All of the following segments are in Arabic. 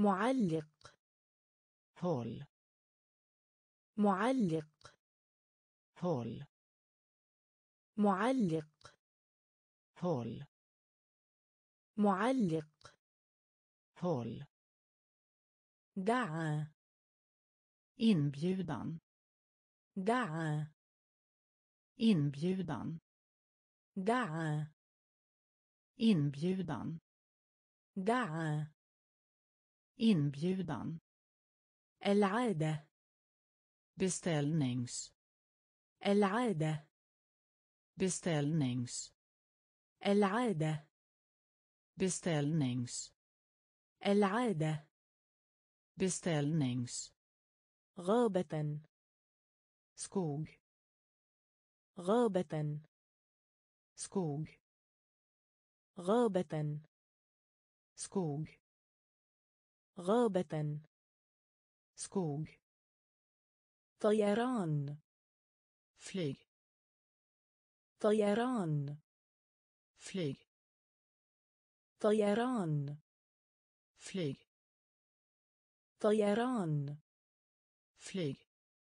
معلق håll معلق håll معلق håll معلق håll دعا inbjudan دعا inbjudan دعا inbjudan دعا inbjudan العادة beställnings العادة beställnings العادة beställnings العادة beställnings غابة skog غابة skog غابة skog غابة skog طيران flyg طيران flyg طيران flyg طيران flyg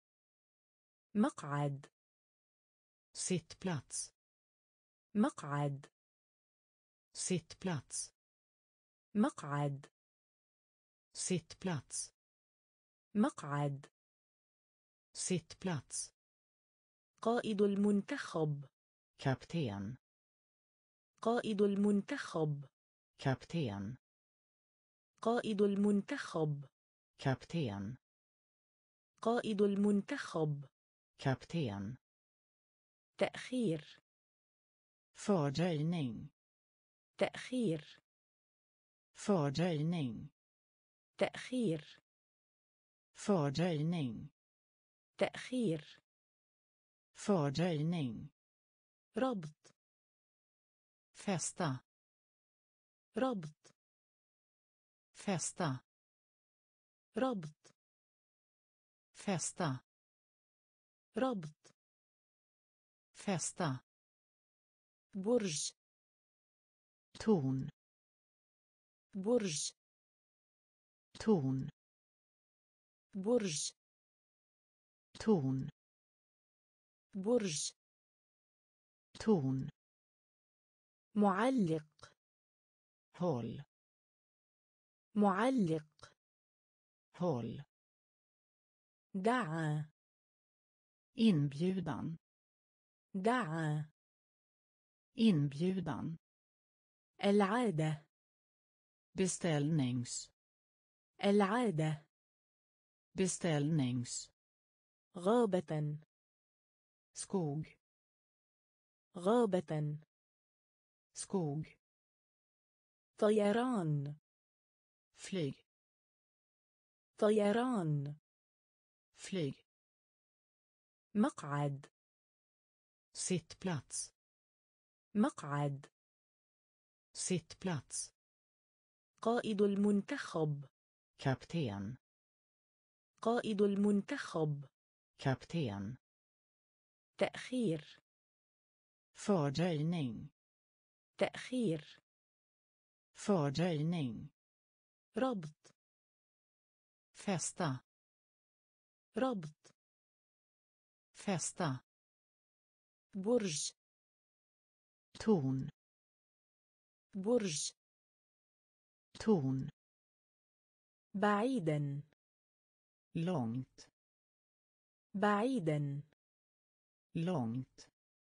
مقعد sittplats مقعد sittplats مقعد sittplats مقعد sittplats قائد المنتخب kapten قائد المنتخب kapten قائد المنتخب kapten قائد المنتخب kapten تأخير fördröjning تأخير fördröjning تأخير fördröjning تأخير fördröjning ربط fästa ربط fästa ربط fästa ربط fästa برج torn برج torn برج torn برج torn معلق håll معلق håll دعا inbjudan دعا inbjudan العادة beställnings العادة beställnings غابة skog غابة skog طيران flyg طيران flyg مقعد sittplats مقعد sittplats قائد المنتخب kapten قائد المنتخب kapten تأخير fördröjning تأخير fördröjning ربط fästa ربط fästa برج torn برج torn بعيدا långt بعيدا långt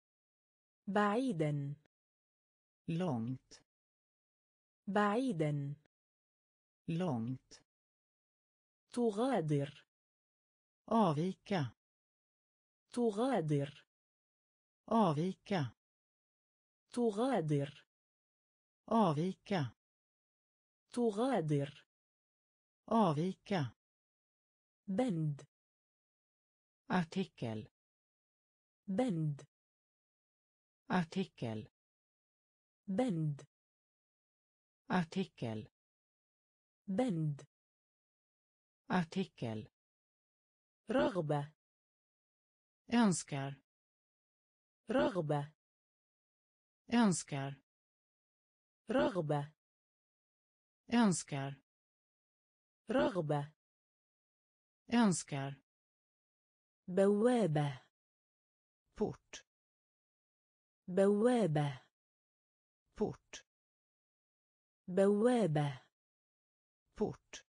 بعيدا långt بعيدا långt تغادر avvika تغادر avvika تغادر avvika تغادر avvika بند artikel بند artikel بند artikel بند artikel رغبة önskar رغبة önskar رغبة önskar رغبة önskar, بوابة port, بوابة port, بوابة port,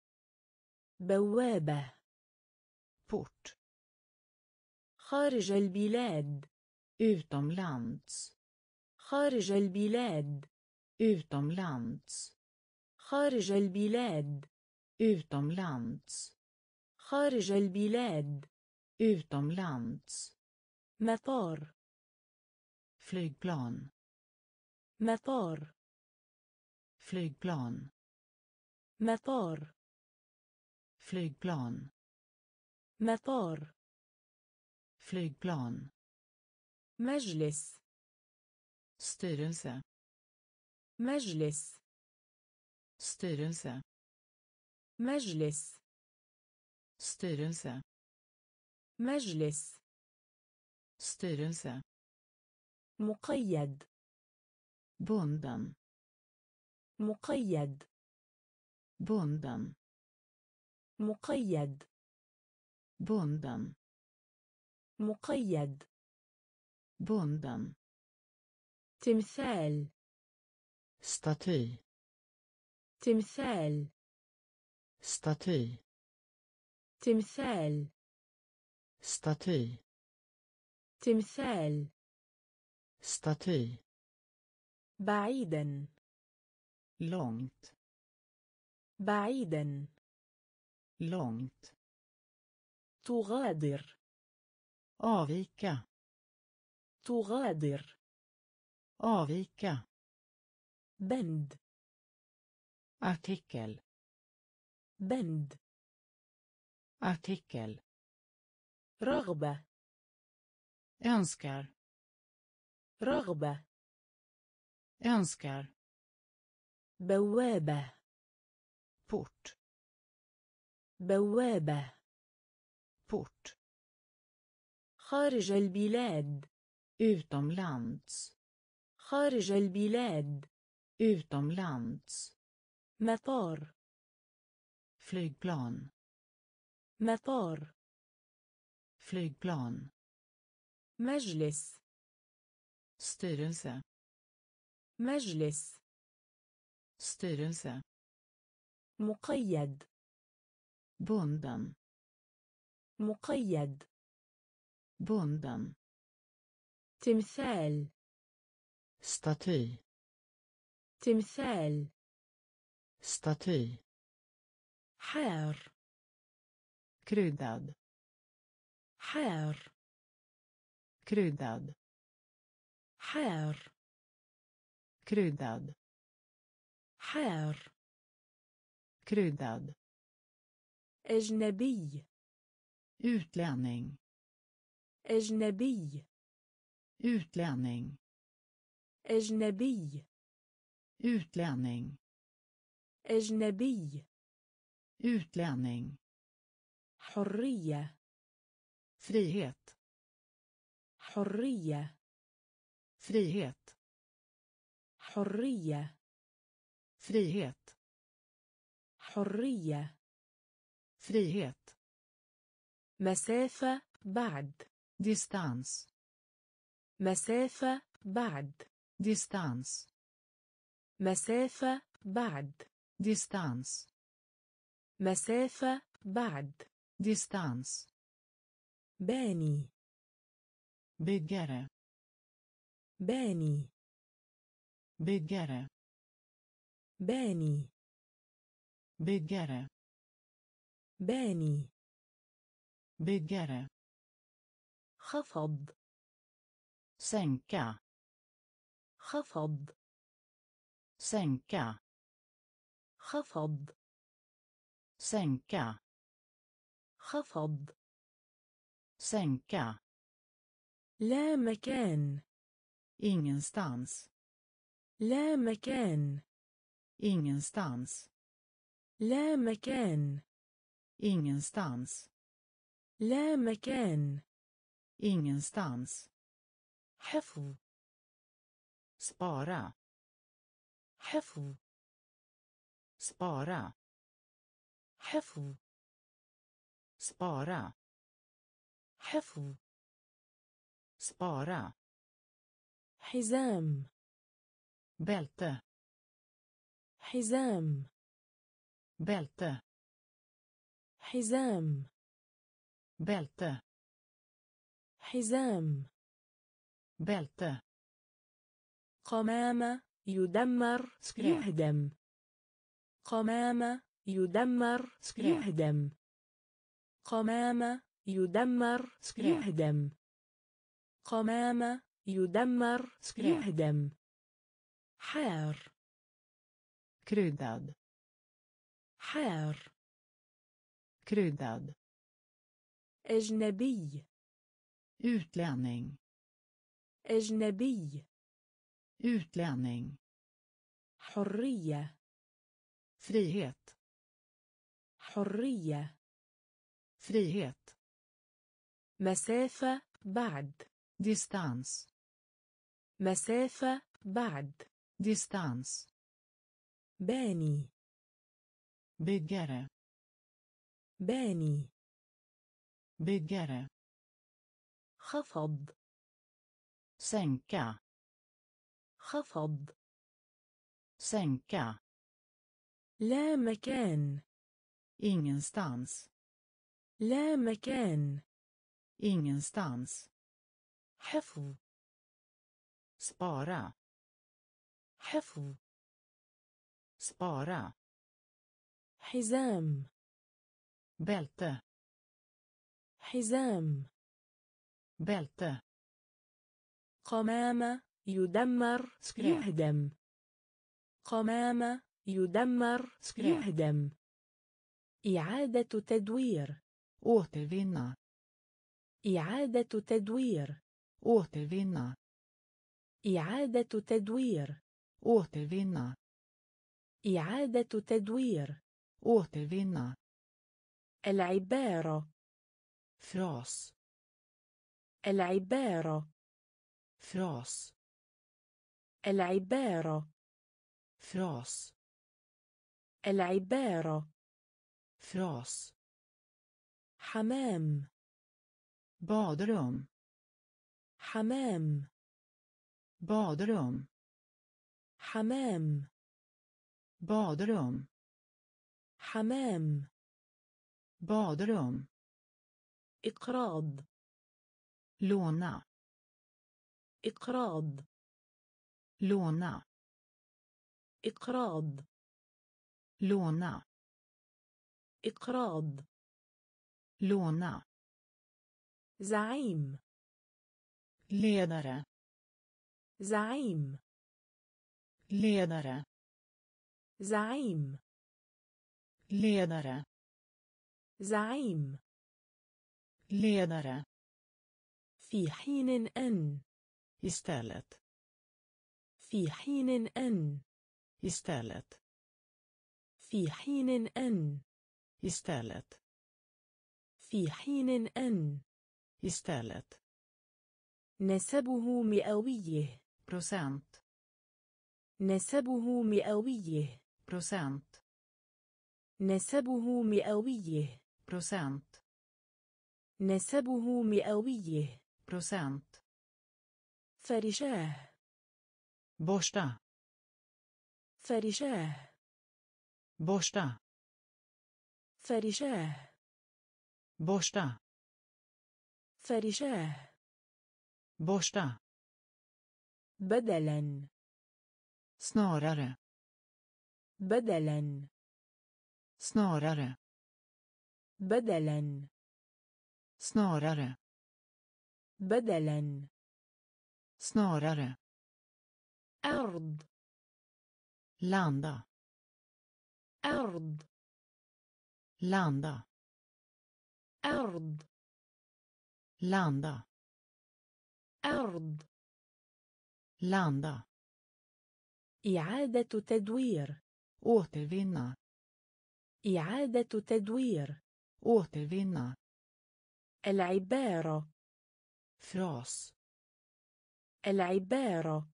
بوابة port, خارج البلاد utomlands, خارج البلاد utomlands, خارج البلاد utomlands, خارج البلاد utomlands, مطار flygplan, مطار flygplan, مطار flygplan, مطار flygplan, مجلس styrelse, مجلس styrelse, مجلس styrelse, مجلس styrelse, مقيد bunden, مقيد bunden, مقيد bunden, مقيد bunden, تمثال staty, تمثال staty, تمثال staty, تمثال staty, بعيدا långt, بعيدا långt, تغادر avvika, تغادر avvika, بند artikel, بند artikel, رغبة önskar, رغبة önskar, بوابة port, بوابة port, خارج البلاد utomlands, خارج البلاد utomlands, مطار flygplan, مطار flygplan, مجلس styrelse, مجلس styrelse, مقيد bunden, مقيد bunden, تمثال staty, تمثال staty, حار kryddad, حار kryddad, حار kryddad, حار kryddad, أجنبي utlänning, أجنبي utlänning, أجنبي utlänning, أجنبي utlänning, حرية frihet, حرية frihet, حرية frihet, حرية frihet, مسافة بعد distans, مسافة بعد distans, مسافة بعد distans, مسافة بعد distans, باني byggare, باني byggare, باني byggare, باني byggare, خفض sänka, خفض sänka, خفض sänka, خفض sänka, لا مكان ingenstans, لا مكان ingenstans, لا مكان ingenstans, لا مكان ingenstans, حفظ spara, حفظ spara, حفظ spara حفظ spara حزام bälte حزام bälte حزام bälte حزام bälte قمامة يدمر skräp يهدم قمامة يدمر skräp يهدم قمامة يدمر skräp يهدم قمامة يدمر skräp يهدم حار kryddad حار kryddad أجنبي utlänning أجنبي utlänning حرية frihet حرية frihet مسافة بعد distans مسافة بعد distans باني byggare باني byggare خفض sänka خفض sänka لا مكان ingenstans لا مكان ingenstans حفظ spara حفظ spara حزام bälte حزام bälte قمامة يدمر skräp يهدم قمامة يدمر skräp يهدم إعادة تدوير återvinna إعادة تدوير återvinna إعادة تدوير återvinna إعادة تدوير återvinna العبارة fras العبارة fras العبارة fras العبارة fras حمام badrum حمام badrum حمام badrum حمام badrum إقراض låna إقراض låna إقراض låna إقراض låna زعيم ledare زعيم ledare زعيم ledare زعيم ledare في حين أن istället في حين أن istället في حين أن istället في حين أن istället نسبه مئويه procent نسبه مئويه procent نسبه مئويه procent نسبه مئويه procent فرشاه borsta فرشاه borsta فرشاه borsta فرشاه borsta بدلا snarare بدلا snarare بدلا snarare بدلا snarare أرض landa أرض landa أرض landa أرض landa إعادة تدوير återvinna إعادة تدوير återvinna العبارة fras العبارة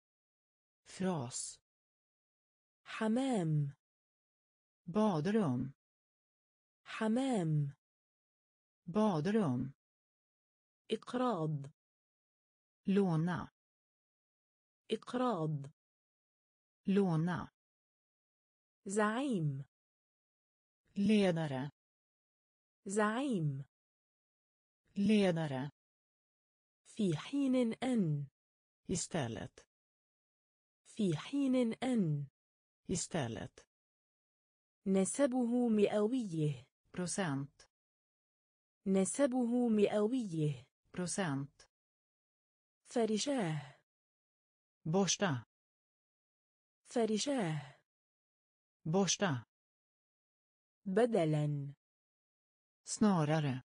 fras حمام badrum حمام. badrum. إقراض. låna. إقراض. låna. زعيم. ledare. زعيم. ledare. في حين أن. istället. في حين أن. istället. نسبه مئويه. procent. نسبه مئويه. procent. فرشاه. borsta. فرشاه. borsta. بدلا. snarare.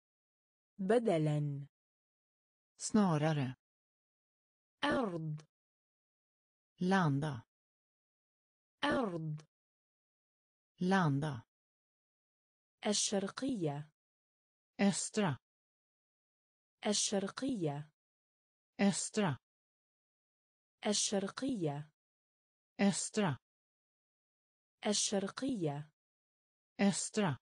بدلا. snarare. أرض. landa. أرض. landa. الشرقية. östra. الشرقية. östra. الشرقية. östra. الشرقية. östra.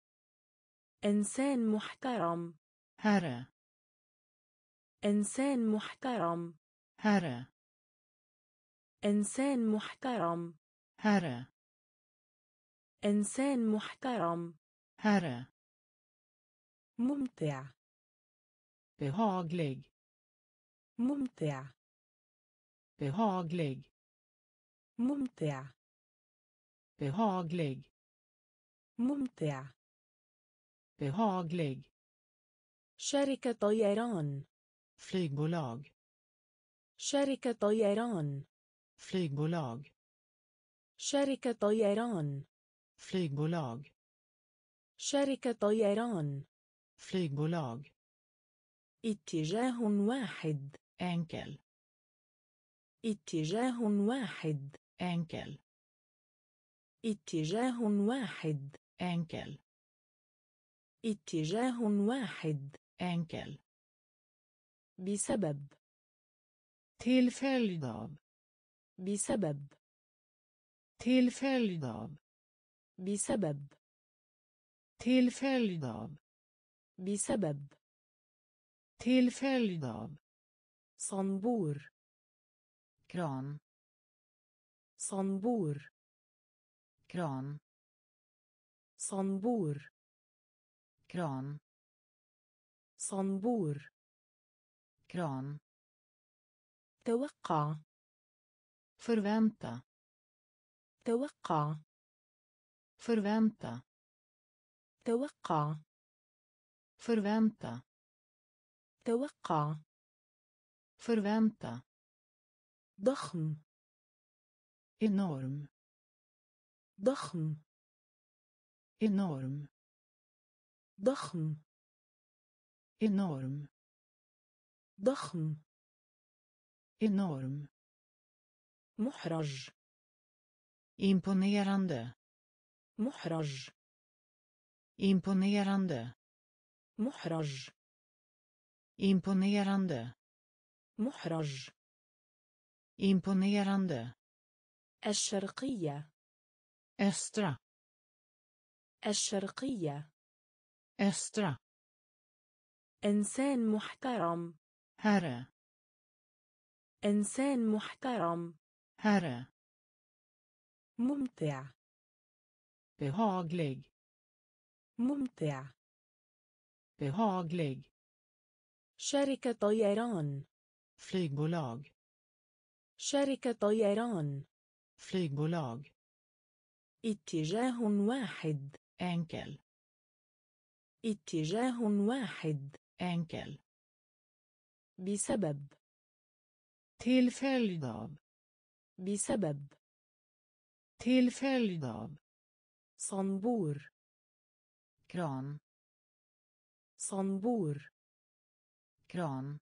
إنسان محترم. herre. إنسان محترم. herre. إنسان محترم. herre. إنسان محترم. herre. ممتع. behaglig. ممتع. behaglig. ممتع. behaglig. ممتع. behaglig. شركة طيران. flygbolag. شركة طيران. flygbolag. شركة طيران. flygbolag. شركة طيران. flygbolag. اتجاه واحد. enkel. اتجاه واحد. enkel. اتجاه واحد. enkel. اتجاه واحد. enkel. بسبب. till följd av. بسبب. till följd av. بسبب. till följd av. بسبب. till följd av. صنبور. kran. صنبور. kran. صنبور. kran. صنبور. kran. توقع. förvänta. توقع. förvänta. توقع. förvänta. توقع. förvänta. ضخم. enorm. ضخم. enorm. ضخم. enorm. ضخم. enorm. محرج. imponerande. محرج. imponerande. محرج. imponerande. محرج. imponerande. الشرقية. östra. الشرقية. östra. إنسان محترم. herre. إنسان محترم. herre. ممتع. behaglig. ممتع. behaglig. شركة طيران. flygbolag. شركة طيران. flygbolag. اتجاه واحد. enkel. اتجاه واحد. enkel. بسبب. till följd av. بسبب. till följd av. صنبور. kran. صنبور. kran.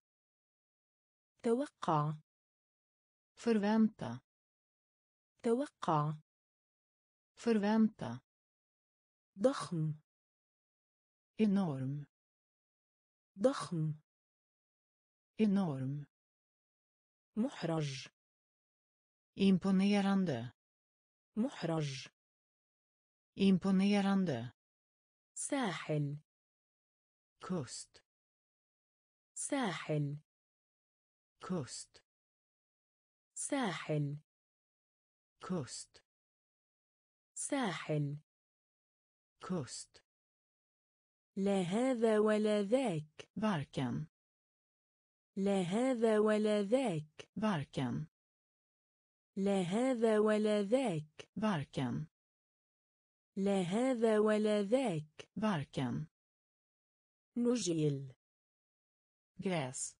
توقع. förvänta. توقع. förvänta. ضخم. enorm. ضخم. enorm. محرج. imponerande. محرج. imponerande. ساحل kust, ساحل kust, ساحل kust, ساحل kust, لا هذا ولا ذاك varken, لا هذا ولا ذاك varken, لا هذا ولا ذاك varken, لا هذا ولا ذاك varken, نجيل gräs,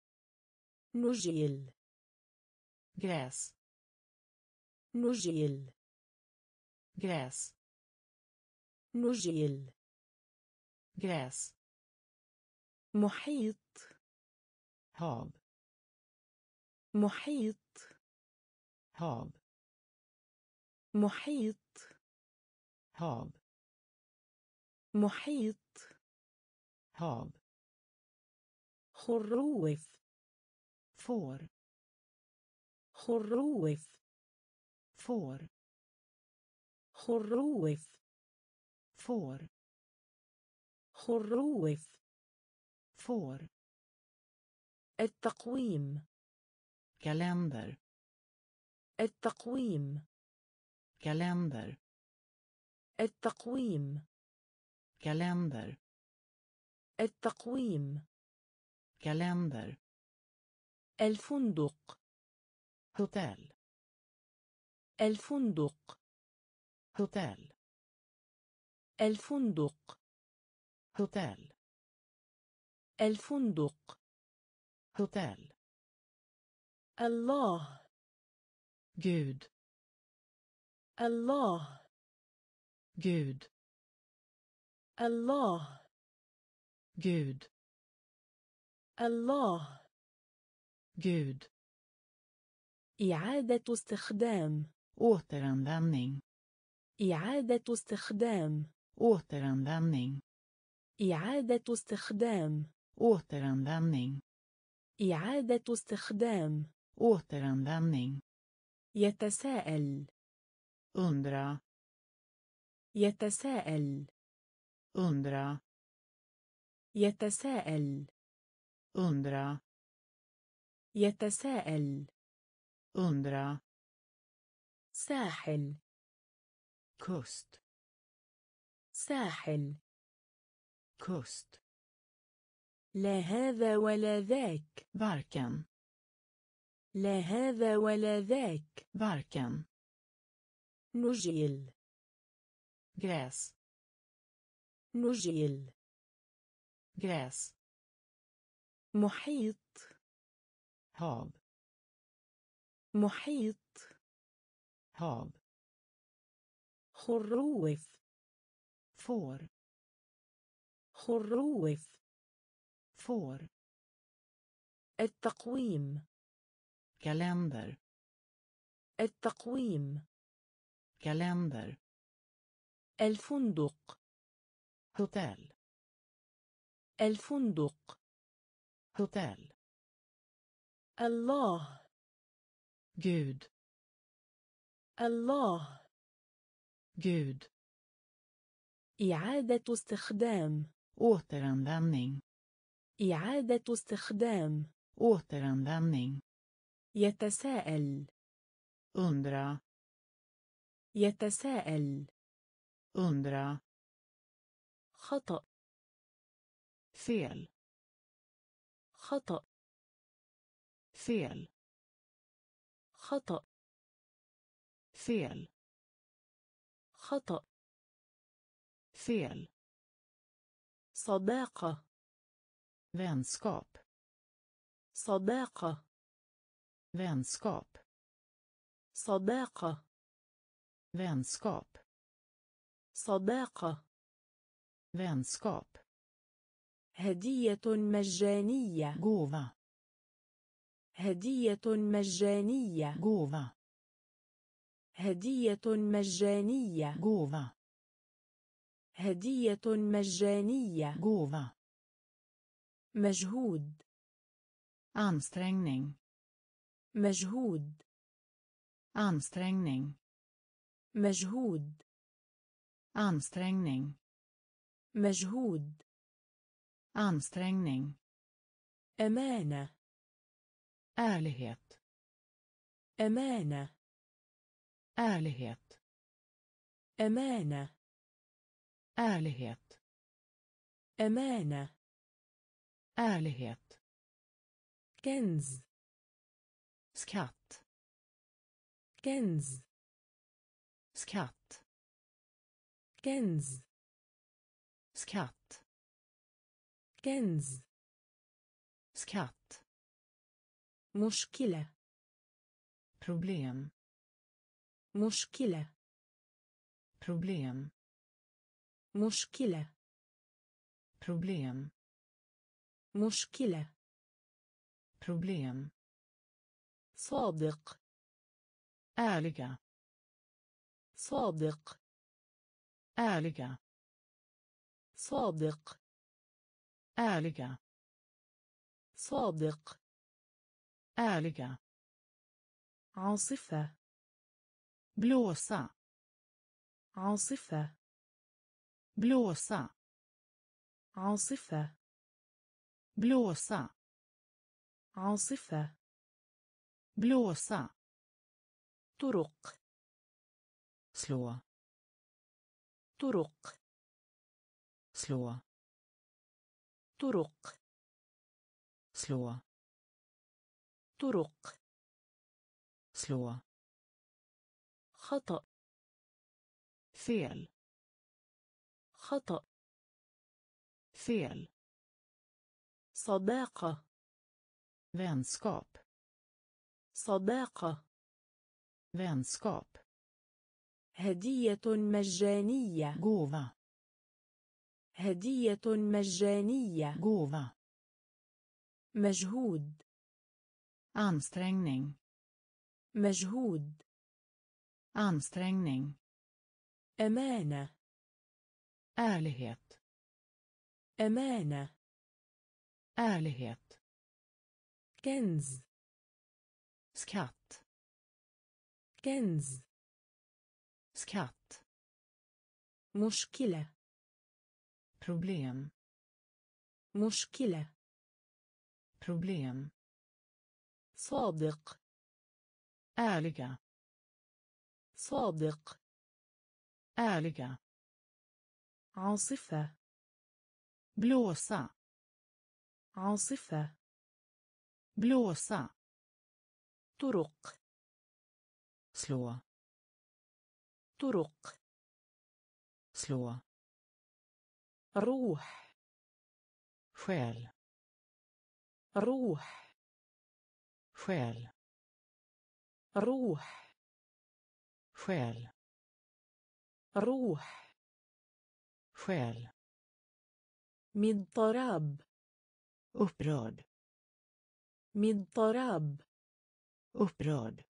نجيل gräs, نجيل gräs, نجيل gräs, محيط hav, محيط hav, محيط hav, محيط hav, خروف får, خروف får, خروف får, خروف får, التقويم kalender, التقويم kalender, التقويم kalender, التقويم kalender, الفندق hotell, الفندق hotell, الفندق hotell, الفندق hotell, الله Gud, الله Gud, الله Gud, الله Gud, إعادة استخدام återanvändning, إعادة استخدام återanvändning, إعادة استخدام återanvändning, إعادة استخدام återanvändning, يتساءل undra, يتساءل undra, يتساءل undra, يتساءل undra, ساحل kust, ساحل kust, لا هذا ولا ذاك varken, لا هذا ولا ذاك varken, نجيل gräs, نجيل gräs, محيط hav, محيط hav, خروف får, خروف får, التقويم kalender, التقويم kalender, الفندق hotell, الفندق hotell, الله Gud, الله Gud, إعادة استخدام återanvändning, إعادة استخدام återanvändning, يتساءل undra, يتساءل undra, خطأ fel, خطأ fel, خطأ fel, خطأ fel, صداقة vänskap, صداقة vänskap, صداقة vänskap, صداقة vänskap, هدية مجانية gåva, هدية مجانية gåva, هدية مجانية gåva, هدية مجانية gåva, مجهود ansträngning, مجهود ansträngning, مجهود ansträngning, مجهود. ansträngning, أمانة. ärlighet, أمانة. ärlighet, أمانة. ärlighet, أمانة. ärlighet, كنز. skatt, كنز. skatt, كنز. skatt, كنز. skatt, مشكلة. problem, مشكلة. problem, مشكلة. problem, مشكلة. problem, صادق. ärliga, صادق. ärliga, صادق. ärliga, صادق. ärliga, عاصفة. blåsa, عاصفة. blåsa, عاصفة. blåsa, عاصفة. blåsa, طرق. slå, طرق. slå, طرق. slå, طرق. slå, خطأ. fel, خطأ. fel, صداقة. vänskap, صداقة. vänskap, هدية مجانية. gåva, هدية مجانية. gåva, مجهود. ansträngning, مجهود. ansträngning, أمانة. ärlighet, أمانة. ärlighet, كنز. skatt, كنز. skatt, مشكلة. problem, مشكلة. problem, صادق. ärliga, صادق. ärliga, عاصفة. blåsa, عاصفة. blåsa, طرق. slå, طرق. slå, روح. själ, روح. själ, روح. själ, روح. själ, مضطراب. upprörd, مضطراب. upprörd,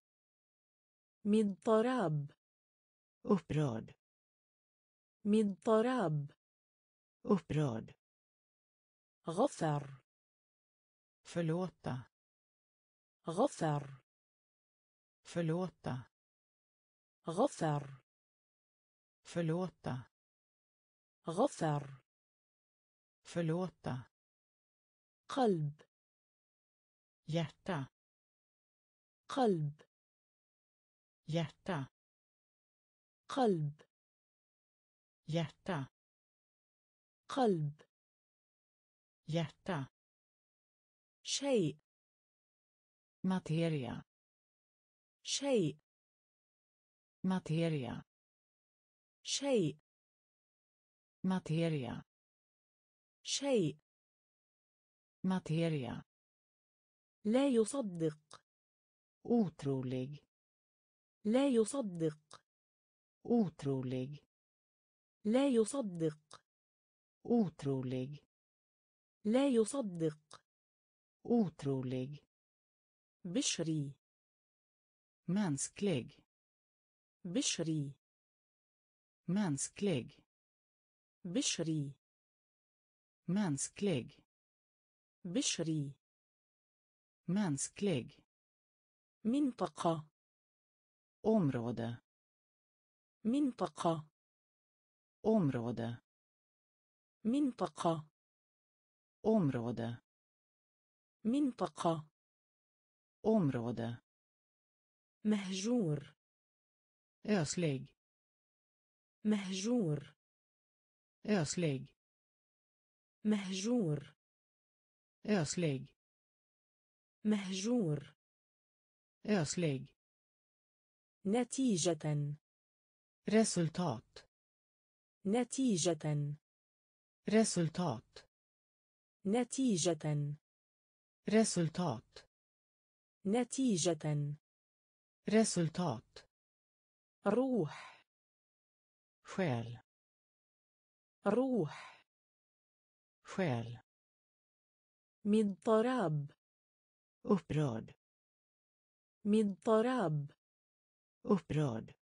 مضطراب. upprörd, مضطراب. upprörd, غفر. förlåta, غفر. förlåta, غفر. förlåta, غفر. förlåta, قلب. hjärta, قلب. hjärta, قلب. hjärta, قلب. hjärta, شيء. materia, شيء. materia, شيء. materia, شيء. materia, لا يصدق. otrolig, لا يصدق. otrolig, لا يصدق. otrolig, لا يصدق. otrolig, بشري. mänsklig, بشري. mänsklig, بشري. mänsklig, بشري. mänsklig, منطقة. område, منطقة. område, منطقة. område, منطقة. område, مهجور. öslig, مهجور. öslig, مهجور. öslig, مهجور. öslig, نتيجة. resultat, نتيجة. resultat, نتيجة. resultat, نتيجة. resultat, روح. själ, روح. själ, مضطراب. upprörd, مضطراب. upprörd,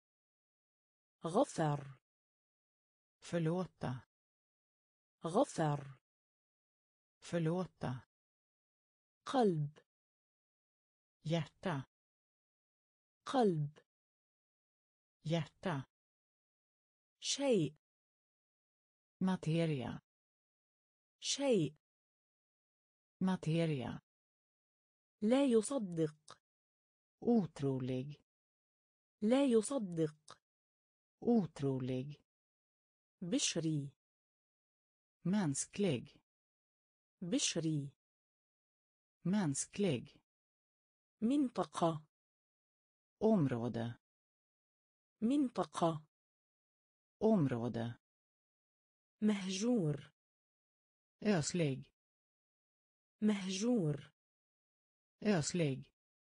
غفر. förlåta, غفر. förlåta, قلب. hjärta, قلب. hjärta, شيء. materia, شيء. materia, لا يصدق. otrolig, لا يصدق. otrolig, بشري. mänsklig, بشري. mänsklig, منطقة. område, منطقة. område, مهجور. öslig, مهجور. öslig,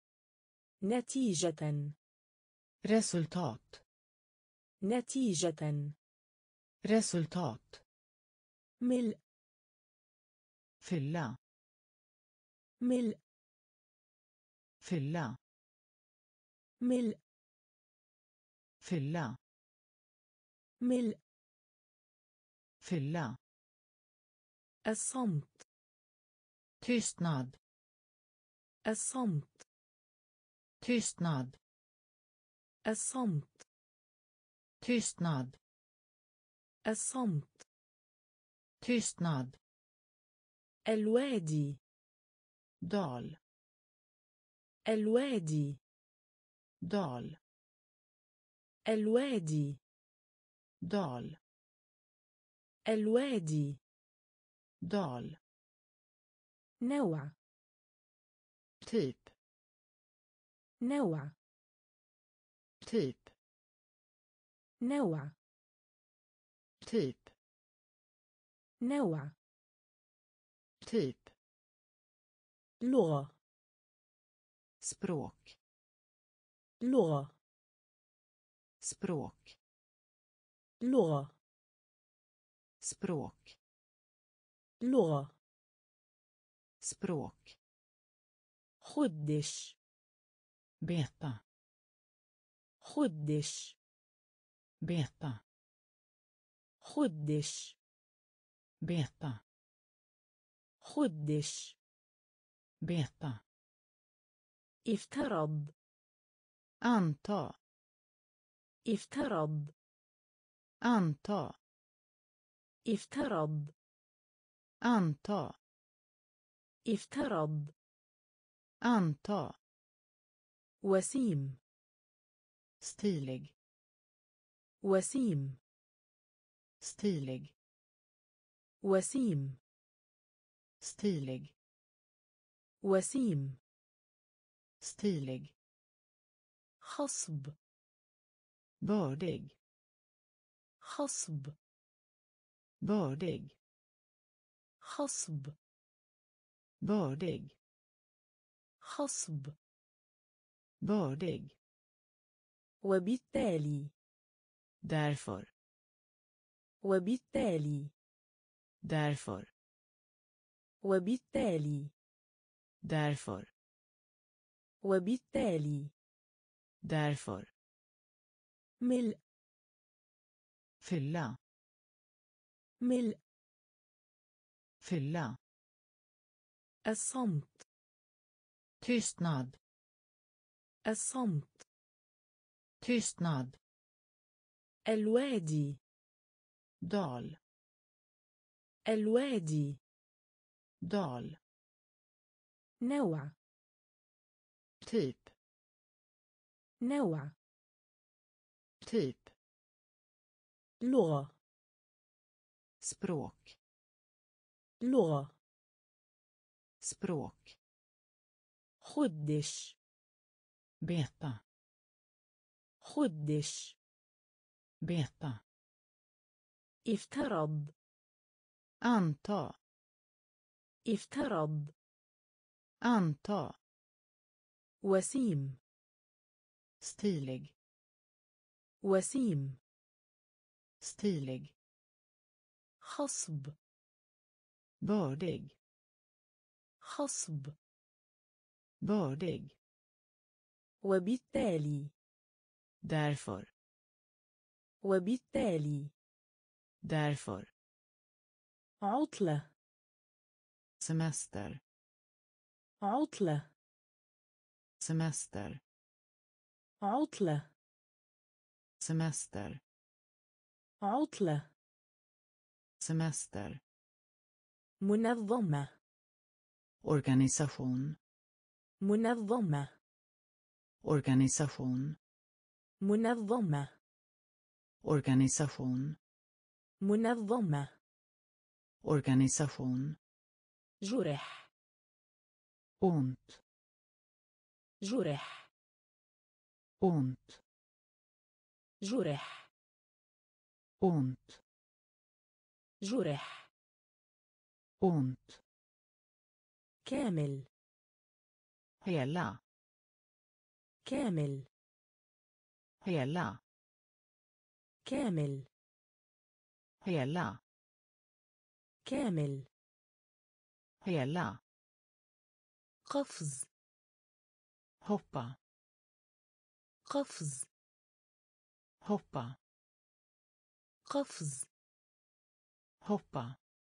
نتيجة. resultat, نتيجة. resultat, ملء. fylla, ملء. fylla, ملء. fylla, ملء. fylla, الصمت. tystnad, الصمت. tystnad, الصمت. tystnad, الصمت. tystnad, الوادي. dal, الوادي. dal, الوادي. dal, الوادي. dal, نوع. typ, نوع. typ, نوع. typ, نوع. typ, لغة. språk, لغة. språk, لغة. språk, لغة. språk, خدش. beta, خدش. beta, خدش. beta, خدش. beta, افترض. anta, افترض. anta, افترض. anta, افترض. anta, وسيم. stilig, وسيم. stilig, وسيم. stilig, وسيم. stilig, خصب. bördig, خصب. bördig, خصب. bördig, خصب. bördig, وبالتالي. därför, وبالتالي. därför, وبالتالي. därför, وبالتالي. därför, ملء. fylla, ملء. fylla, الصمت. tystnad, الصمت. tystnad, الوادي. dal, الوادي. dal. نوع. typ. نوع. typ. لغة. språk. لغة. språk. خدش. beta. خدش. beta. افترض. anta. افترض. anta. وسيم. stilig. وسيم. stilig. خصب. bördig. خصب. bördig. وبالتالي. därför. وبالتالي. därför. عطلة. semester. عطلة. semester. عطلة. semester. عطلة. semester. منظمة. organisation. منظمة. organisation. منظمة. organisation. منظمة. organisation. جرح. ont. جرح. ont. جرح. ont. جرح. ont. كامل. hela. كامل. hela. كامل. hela. كامل. hela. قفز. hoppa. قفز. hoppa. قفز. hoppa.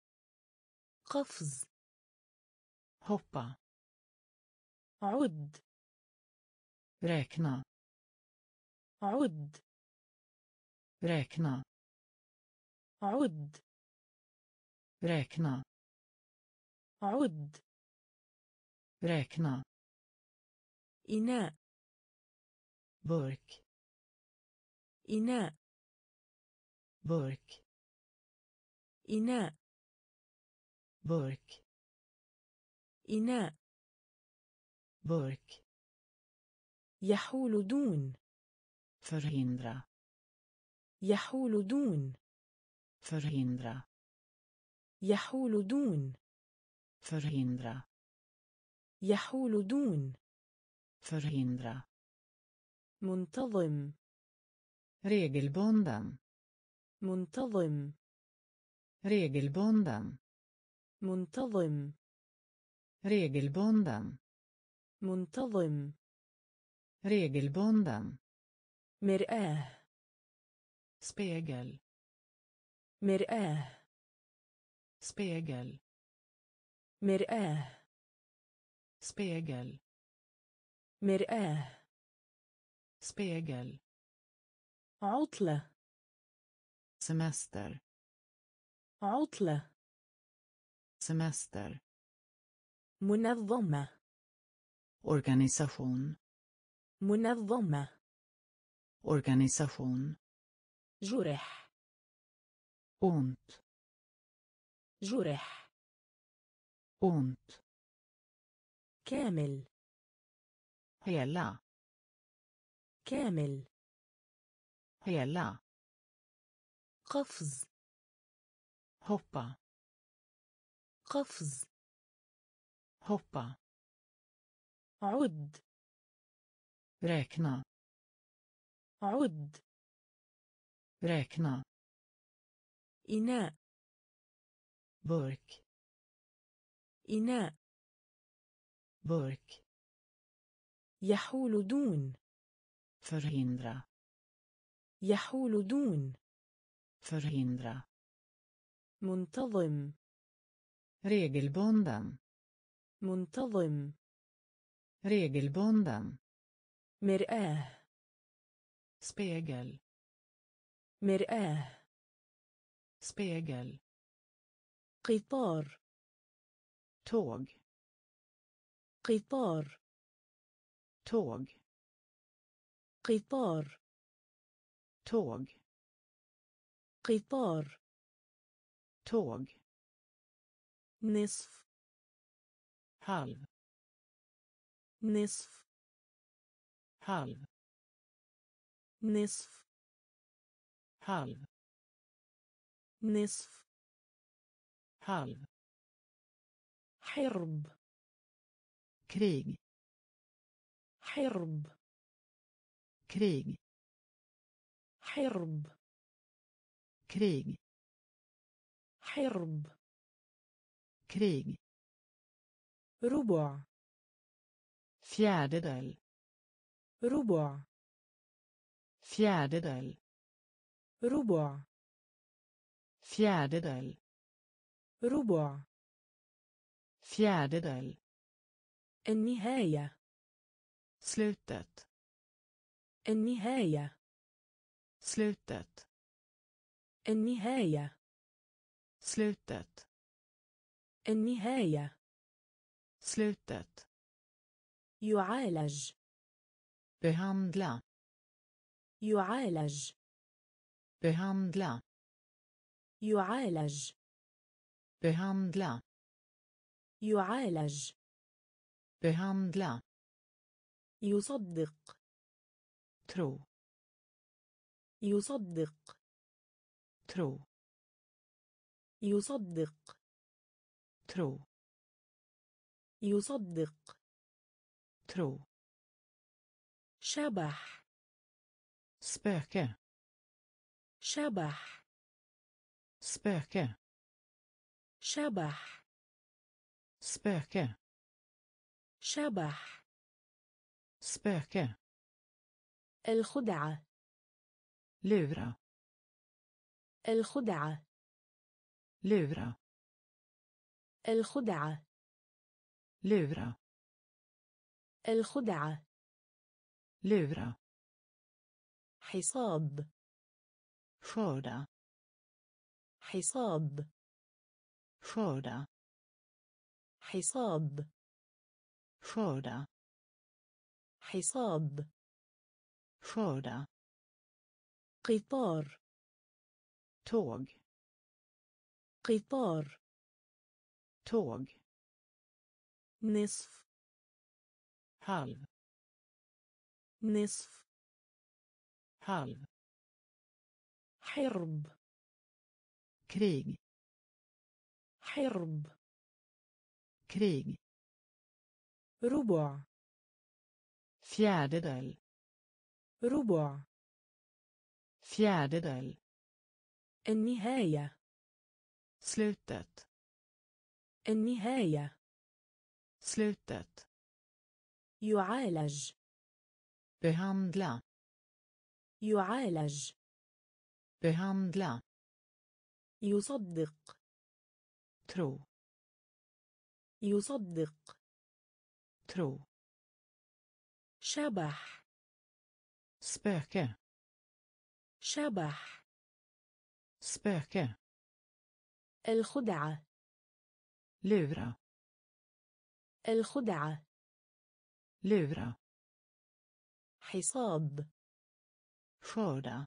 قفز. hoppa. عد. räkna. عد. räkna. عد. räkna. عد. räkna. إناء. burk. إناء. burk. إناء. burk. إناء. burk. يحول دون. förhindra. يحول دون. förhindra. يحول دون. förhindra. يحول دون. förhindra. منتظم. regelbunden. منتظم. regelbunden. منتظم. regelbunden. منتظم. regelbunden. مرآة. spegel. مرآة. spegel. مرآة. spegel. مرآة. spegel. عطلة. semester. عطلة. semester. منظمة. organisation. منظمة. organisation. جرح. ont. جرح. ont. كامل. hela. كامل. hela. قفز. hoppa. قفز. hoppa. عد. räkna. عد. räkna. إناء. burk. إناء. burk. يحول دون. förhindra. يحول دون. förhindra. منتظم. regelbunden. منتظم. regelbunden. مرآة. spegel. مرآة. spegel. قطار tåg, قطار tåg, قطار tåg, قطار tåg, نصف halv, نصف halv, نصف halv, نصف halv, حرب krig, حرب krig, حرب krig, حرب krig, ربع fjärdedel, ربع fjärdedel, ربع fjärdedel, ربع fjärdedel, النهاية slutet, النهاية slutet, النهاية slutet, النهاية slutet, يعالج behandla, يعالج behandla, يعالج behandla, يعالج behandla, يصدق tro, يصدق tro, يصدق tro, يصدق tro, شبح spöke, شبح spöke, شبح spöke, شبح spöke, الخدعة lura, الخدعة lura, الخدعة lura, الخدعة lura, حصاد skörda, حصاد skörda, حصاد skörda, حصاد skörda, قطار tåg, قطار tåg, نصف halv, نصف halv, حرب krig, حرب krig, ربع fjärdedel, ربع fjärdedel, النهاية slutet, النهاية slutet, يعالج behandla, يعالج behandla, يصدق tro, يصدق tro, شبح spöke, شبح spöke, الخدعة lura, الخدعة lura, حصاد skörda,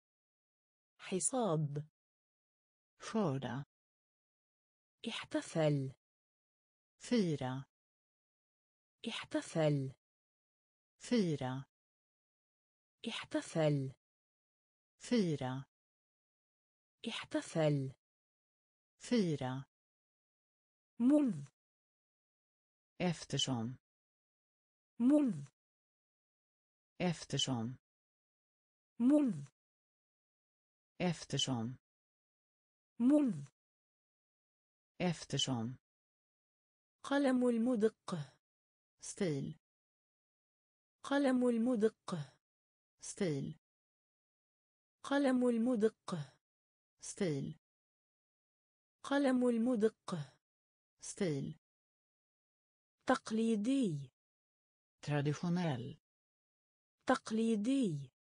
حصاد skörda, احتفل fira, احتفل fira, احتفل fira, احتفل fira, منذ eftersom, منذ eftersom, منذ eftersom, منذ eftersom, قلم المدق stil, قلم المدق stil, قلم المدق stil, قلم المدق stil, تقليدي traditionell, تقليدي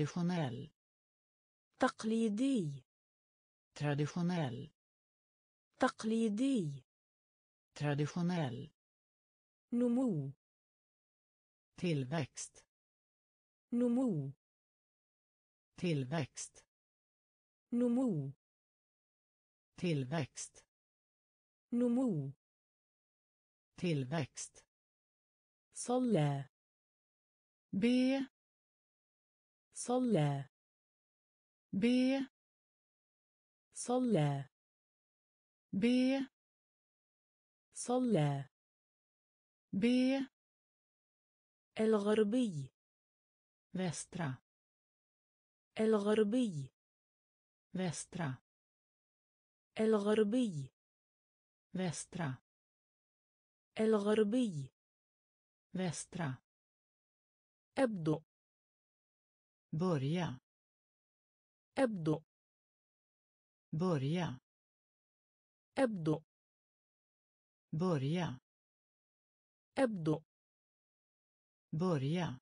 traditionell, تقليدي traditionell, تقليدي. traditionell, نمو. tillväxt, نمو. tillväxt, نمو. tillväxt, نمو. tillväxt, صلى. be, صلى. be, صلى. be, صلى. be, الغربي. västra, الغربي. västra, الغربي. västra, الغربي. västra, أبدو. börja, أبدو. börja, أبدو. börja, أبدو. börja,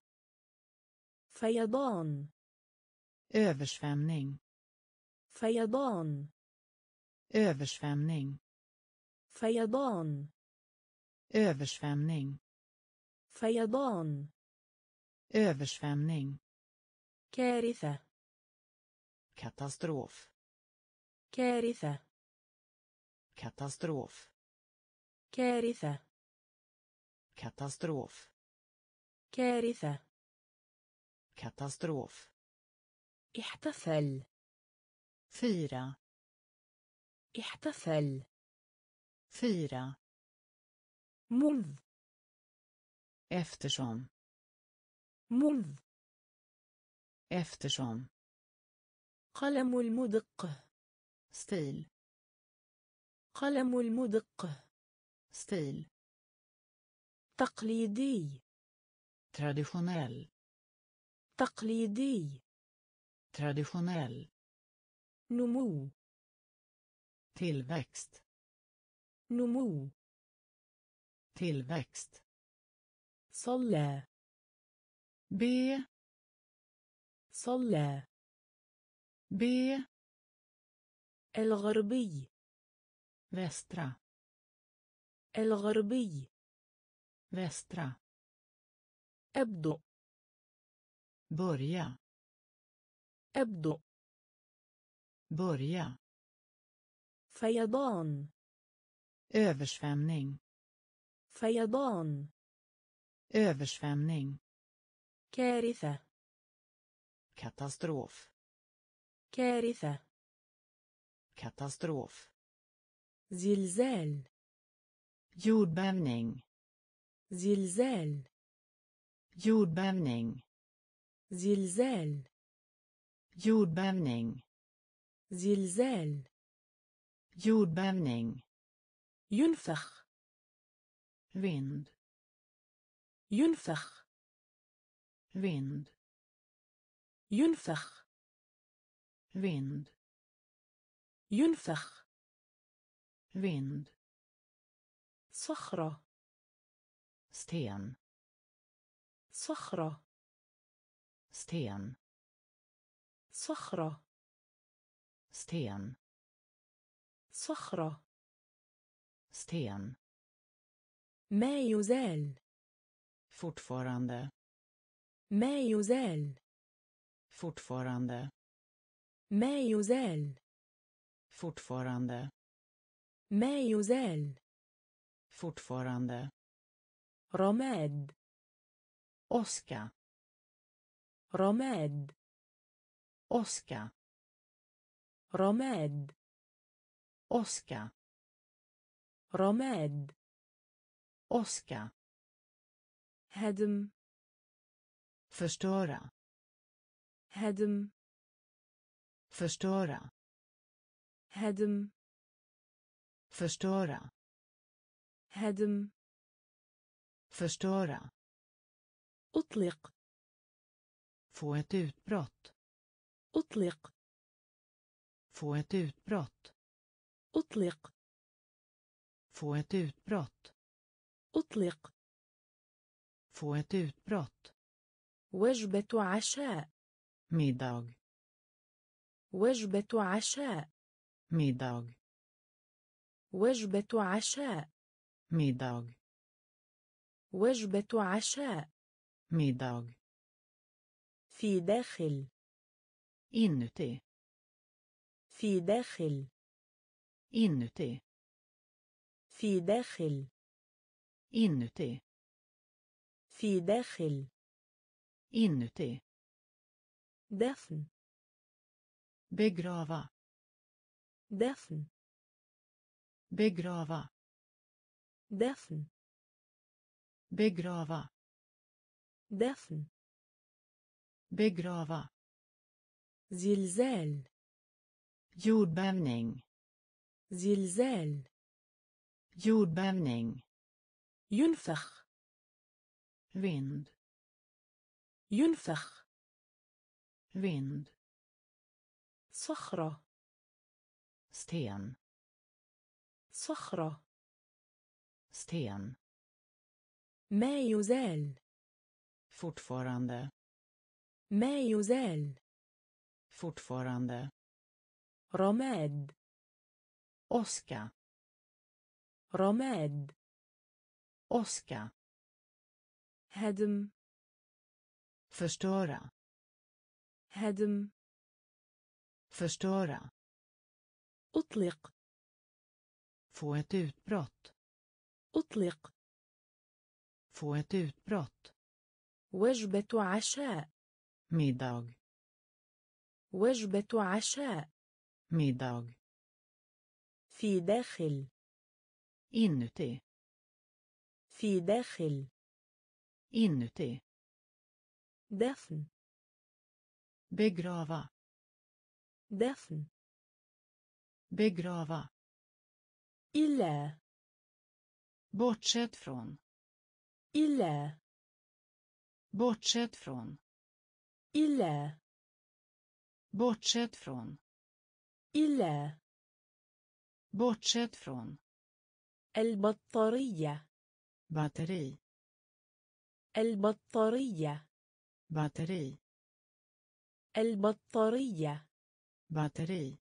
فيضان. översvämning, فيضان. översvämning, فيضان. översvämning, فيضان. översvämning, كارثة. katastrof, كارثة. katastrof, كارثة. katastrof, كارثة. katastrof, احتفل. fira, احتفل. fira, منذ. eftersom, منذ. eftersom, قلم المدق. stil, قلم المدق. stil, تقليدي. traditionell, تقليدي. traditionell, نمو. tillväxt, نمو. tillväxt, صلى. be, صلى. be, الغربي. västra, الغربي. västra, أبدو. börja, أبدو. börja, فيضان. översvämning, فيضان. översvämning, كارثة. katastrof, كارثة. katastrof, زلزال. jordbävning, زلزال. jordbävning, زلزال. jordbävning, زلزال. jordbävning, ينفخ. vind, ينفخ. vind, ينفخ. vind, ينفخ. vind, صخرة. sten, صخرة. sten, صخرة. sten, صخرة. sten, ما يزال. fortfarande, ما يزال. fortfarande, ما يزال. fortfarande, ما يزال. fortfarande, رماد. åska, رماد. åska, رماد. åska, رماد. åska, هدم. förstöra, هدم. förstöra, هدم. förstöra, هدم. förstöra, أطلق. få ett utbrott, أطلق. få ett utbrott, أطلق. få ett utbrott, أطلق. få ett utbrott, وجبة عشاء. middag, وجبة عشاء. middag, وجبة عشاء. middag, وجبة عشاء. middag, في داخل. inuti, في داخل. inuti, في داخل. inuti, في داخل. inuti, دفن. begrava, دفن. begrava, دفن. begrava, دفن. begrava, زلزال. jordbävning, زلزال. jordbävning, ينفخ. vind, ينفخ. vind, صخرة. sten, صخرة. sten, ما يزال. fortfarande, ما يزال. fortfarande, رماد. åska, رماد. åska, هدم. förstöra, هدم. förstöra, أطلق. få ett utbrott, أطلق. få ett utbrott, وجبة عشاء. middag, وجبة عشاء. middag, في داخل. inuti, في داخل. inuti, دفن. begrava, دفن. begrava, إلا. bortsett från, إلا. bortsett från, إلا. bortsett från, إلا. bortsett från, البطارية. batteri, البطارية. batteri, البطارية. batteri,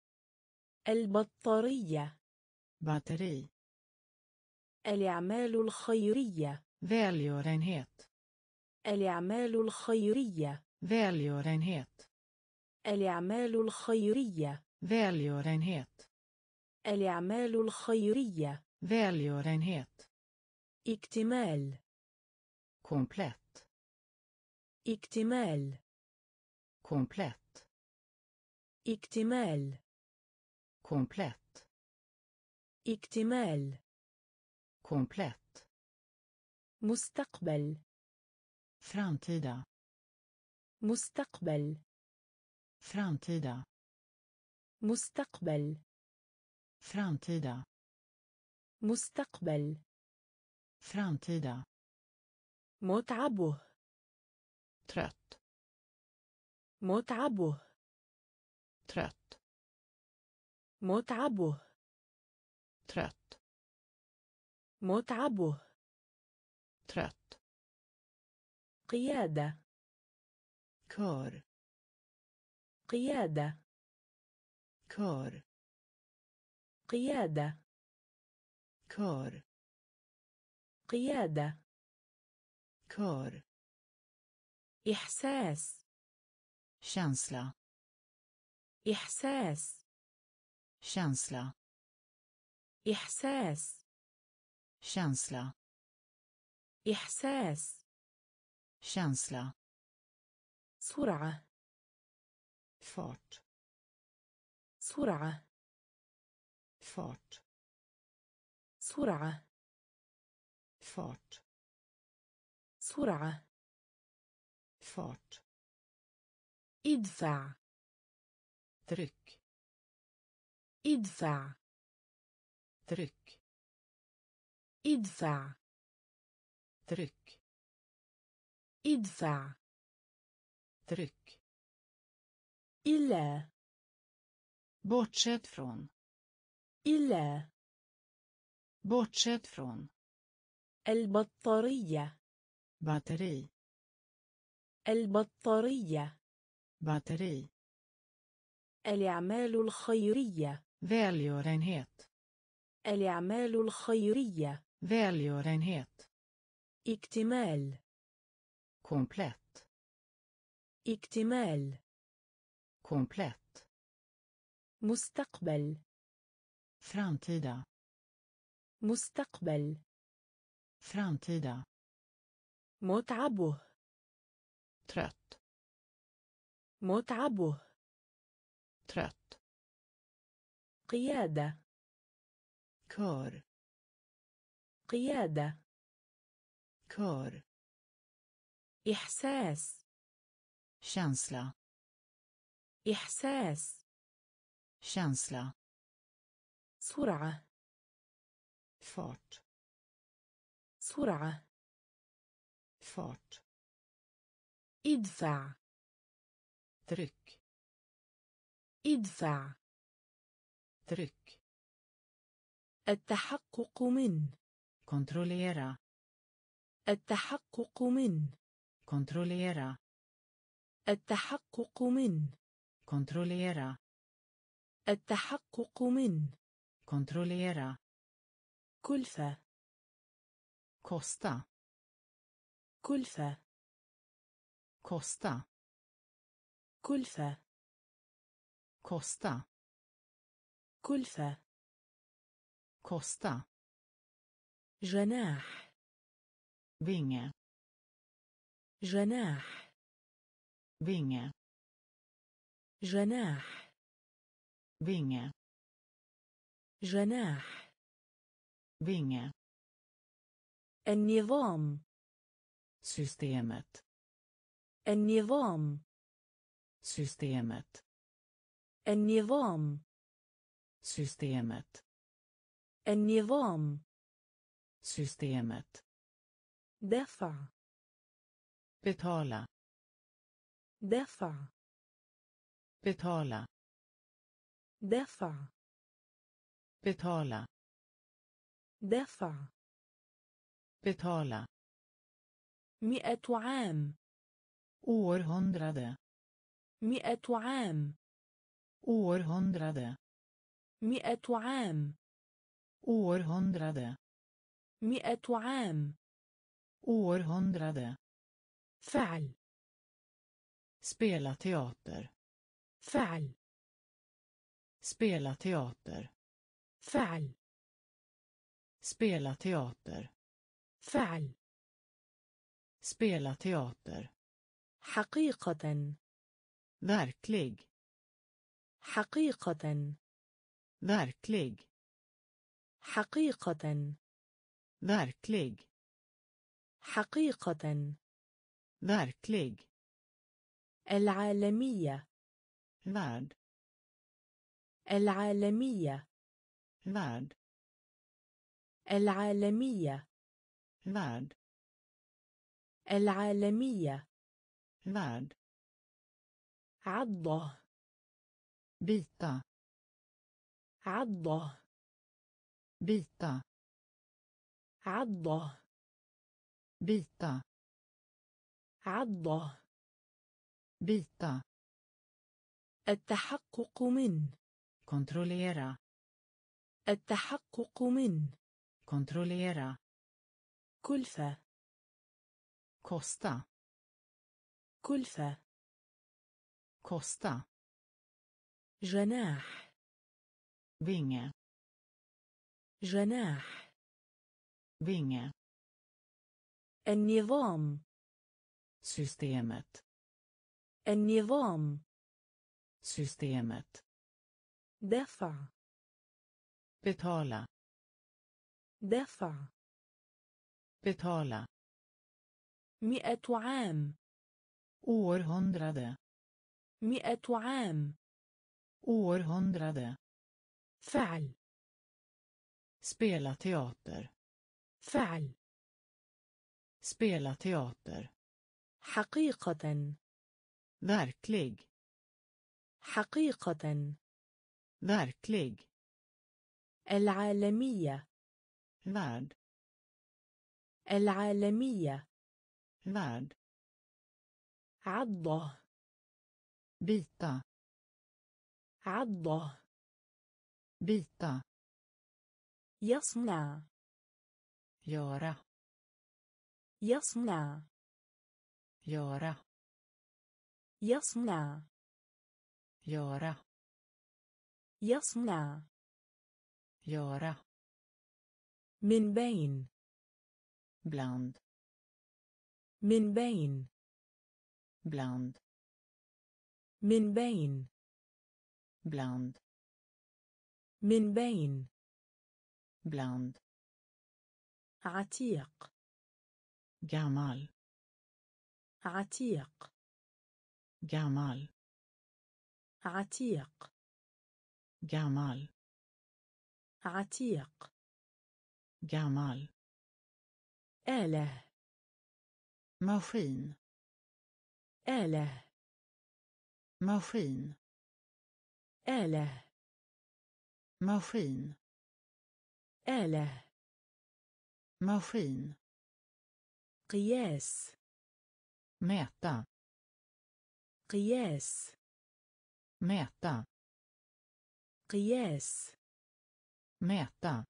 البطارية. batteri, الأعمال الخيرية. välgörenhet, الأعمال الخيرية. välgörenhet, الأعمال الخيرية. välgörenhet, الأعمال الخيرية. välgörenhet, اكتمال. komplett, اكتمال. komplett, اكتمال. komplett, اكتمال. komplett, مستقبل. framtida, مستقبل. framtida, مستقبل. framtida, مستقبل. framtida, متعبه. trött, متعبه. trött, متعبه. trött, متعبه. trött, قيادة. kör, قيادة. kör, قيادة. kör, قيادة. kör, إحساس. känsla, إحساس. känsla, إحساس. känsla, إحساس. känsla, سرعة. fart, سرعة. fart, سرعة. fart, سرعة. fart, ادفع. tryck, ادفع. tryck, ادفع. tryck, ادفع. tryck, إلا. bortsett från, إلا. bortsett från, البطارية. batteri, البطارية. الأعمال الخيرية. välgörenhet, اكتمال. komplett, اكتمال. komplett, مستقبل. framtida, مستقبل. framtida, متعبه. trött, متعبه. trött, قيادة. kör, قيادة. kör, إحساس. känsla, إحساس. känsla, سرعة. fart, سرعة. fart, ادفع. tryck, ادفع. tryck, التحقق من. kontrollera, التحقق من. kontrollera, التحقق من. kontrollera, التحقق من. kontrollera, كلفة. kosta, كلفة. kosta, كلفة. kosta, كلفة. kosta, جناح. vinge, جناح. vinge, جناح. vinge, جناح. vinge, النظام. systemet, النظام. systemet, النظام. systemet, النظام. systemet, دفع. betala, دفع. betala, دفع. betala, دفع. betala, 100 عام. århundrade, 100 عام. århundrade, 100 عام. århundrade, 100 عام. århundrade, فعل. spela teater, فعل. spela teater, فعل. spela teater, فعل. spela teater, حقيقة. verklig, حقيقة. verklig, حقيقة. verklig, حقيقة. verklig, العالمية. värld, العالمية. värld, العالمية. värld, العالمية. värld, عضة. bita, عضة. bita, عضة. bita, عضة. bita, التحقق من. kontrollera, التحقق من. kontrollera, كلفة. kosta, كلفة. kosta, جناح. vinge, جناح. vinge, النظام. systemet, النظام. systemet, دفع. betala, دفع. betala, 100 عام. århundrade, 100 عام. århundrade, فعل. spela teater, فعل. spela teater, حقيقة. verklig, حقيقة. verklig, العالمية. värld, العالمية. värld, عضة. bita, عضة. bita, يصنع. göra, يصنع. göra, يصنع. göra, يصنع. göra, من بين. bland, من بين. bland, من بين. bland, من بين. bland, عتيق. gammal, عتيق. gammal, عتيق. gammal, عتيق. gammal, آلة. maskin, آلة. maskin, آلة. maskin, آلة. maskin, قياس. mäta, قياس. mäta, قياس. mäta,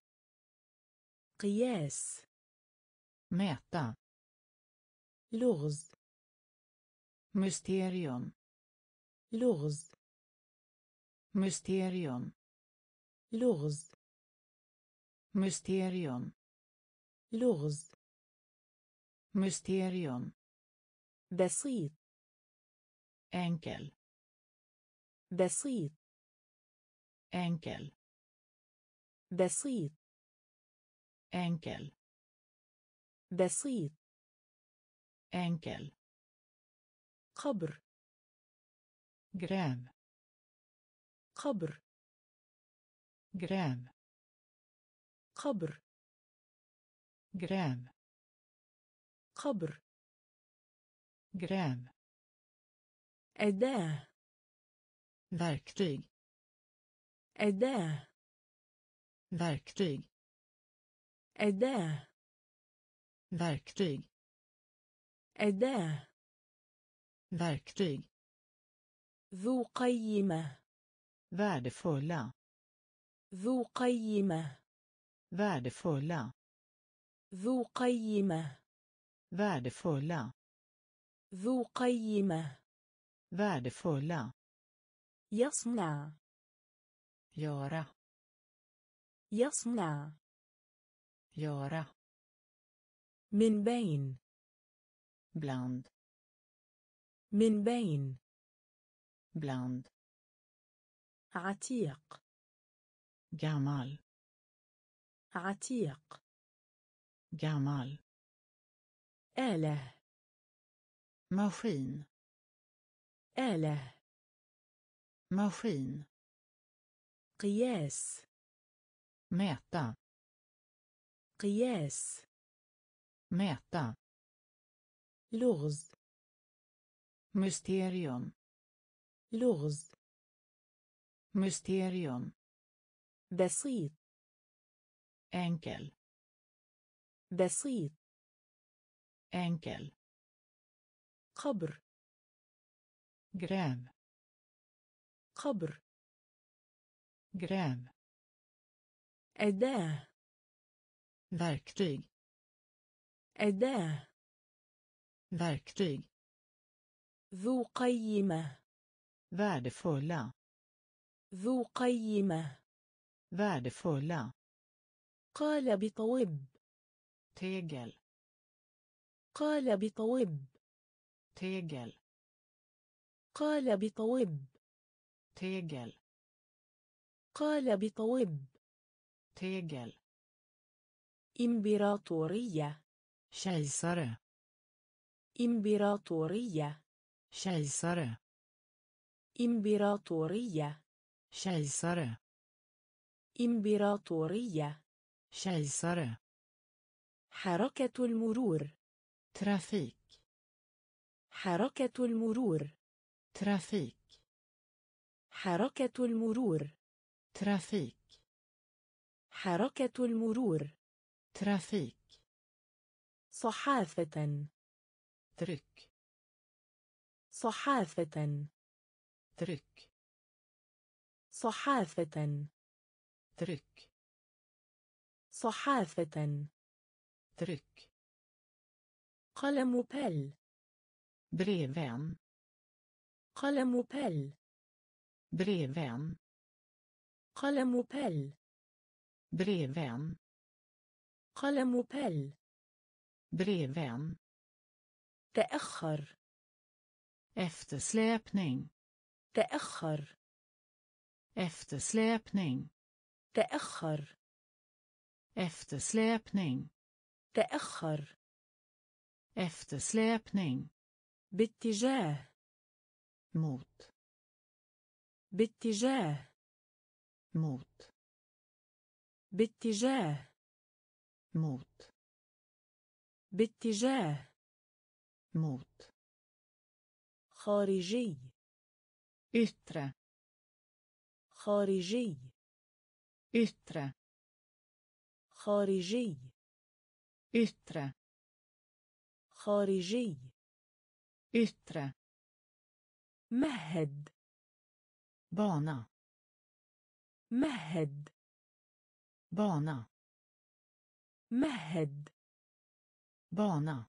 قياس. mäta, لغز. mysterium, لغز. mysterium, لغز. mysterium, لغز. mysterium, بسيط. enkel, بسيط. enkel, بسيط. enkel, بسيط. enkel, قبر. gräv, قبر. gräv, قبر. gräv, قبر. gräv, أداة. verktyg, أداة. verktyg, أداة. verktyg, أداة. verktyg, ذو قيمة. värdefulla, ذو قيمة. värdefulla, ذو قيمة. värdefulla, ذو قيمة. värdefulla, يصنع. göra, يصنع. göra, من بين. bland, من بين. bland, عتيق. gammal, عتيق. gammal, آلة. maskin, آلة. maskin, قياس. mäta, قياس. mäta, لغز. mysterium, لغز. mysterium, بسيط. enkel, بسيط. enkel, قبر. gräv, قبر. gräv, أداة. verktyg, أداة. verktyg, ذو قيمة. värdefulla, ذو قيمة. värdefulla, قال بطوب. tegel, قال بطوب. tegel, قال بطوب. tegel, قال بطوب. tegel, إمبراطورية. kejsare, إمبراطورية. kejsare, إمبراطورية. kejsare, إمبراطورية. kejsare, حركة المرور. trafik, حركة المرور. trafik, حركة المرور. trafik, حركة المرور. trafik, صحافة. tryck, صحافة. tryck, صحافة. tryck, صحافة. tryck, قلم بل. brevvän, قلم بل. brevvän, قلم بل. brevvän, قلم بل. brevvän, تأخر. eftersläpning, تأخر. eftersläpning, تأخر. eftersläpning, تأخر. eftersläpning, باتجاه. mot, باتجاه. mot, باتجاه. mot, باتجاه. mot, خارجي. yttre, خارجي. yttre, خارجي. yttre, خارجي. yttre, مهد. bana, مهد. bana, مهد. bana,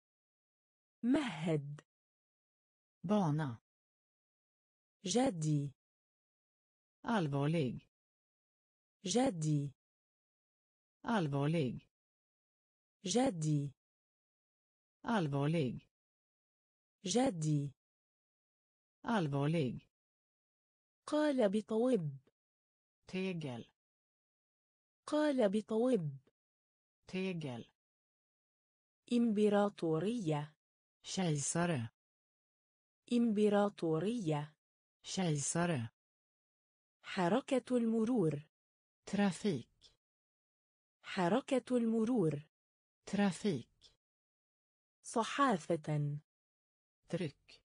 مهد. bana, جدي. allvarlig, جدي. allvarlig, جدي. allvarlig, جدي. allvarlig, قال بطوب. tegel, قال بطوب. tegel, إمبراطورية. kejsare, إمبراطورية. kejsare, حركة المرور. trafik, حركة المرور. trafik, صحافة. tryck,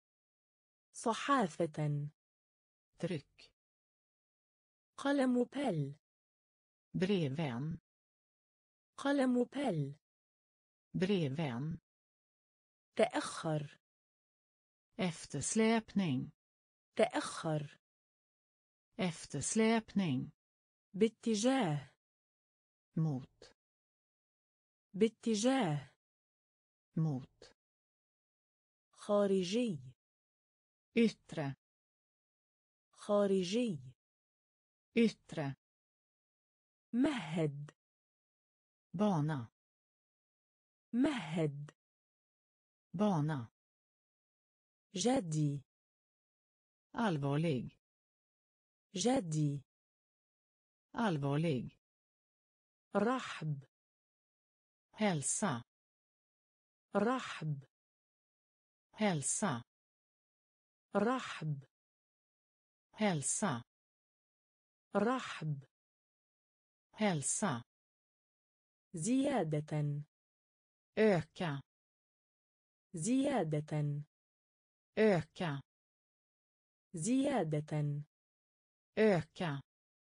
صحافة. tryck, قلم بل. brevvän, قلم بل. brevvän, تأخر. eftersläpning, تأخر. eftersläpning, باتجاه. mot, باتجاه. mot, خارجي. yttre, خارجي. yttre, مهد. bana, مهد. bana, جدي. allvarlig, جدي. allvarlig, رحب. hälsa, رحب. hälsa, رحب. hälsa, رحب. hälsa, زيادة. öka, زيادة. öka, زيادة. öka,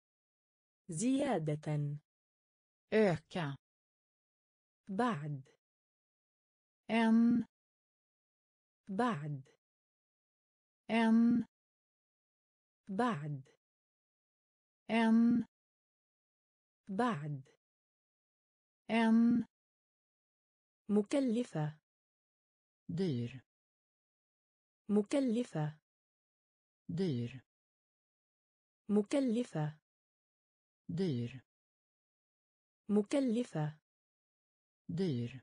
زيادة. öka, بعد. en, بعد. en, بعد. en, بعد. en, مكلفة. dyr, مكلفة. dyr, مكلفة. dyr, مكلفة. dyr,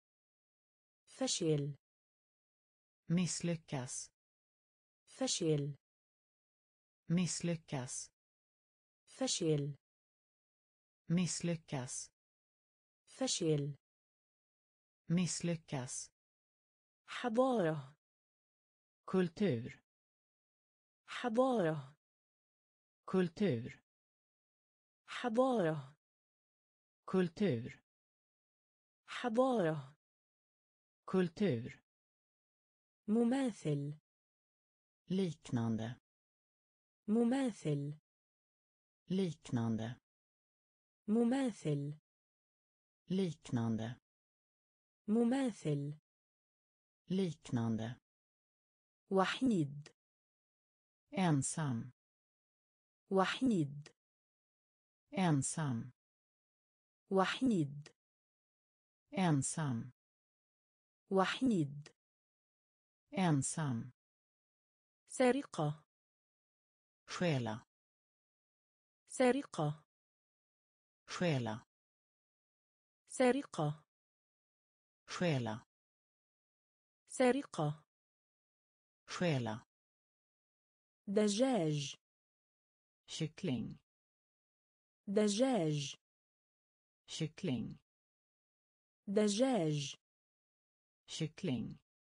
فشل. misslyckas, فشل. misslyckas, فشل. misslyckas, فشل. misslyckas, حضارة. kultur, حضارة. kultur, حضارة. kultur, حضارة. kultur, مماثل. liknande, مماثل. liknande, مماثل. liknande, مماثل. liknande, وحيد. ensam, وحيد. ensam, وحيد ensam وحيد ensam سرقة stjäla سرقة stjäla سرقة stjäla سرقة stjäla دجاج kyckling دجاج kyckling دجاج kyckling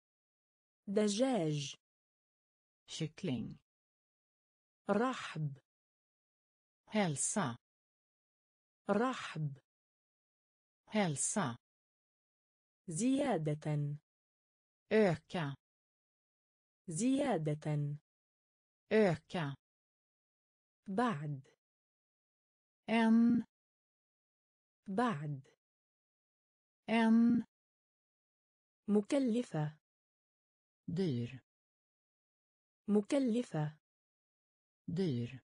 دجاج kyckling رحب hälsa رحب hälsa زيادة öka زيادة öka بعد بعد en مكلفة dyr مكلفة dyr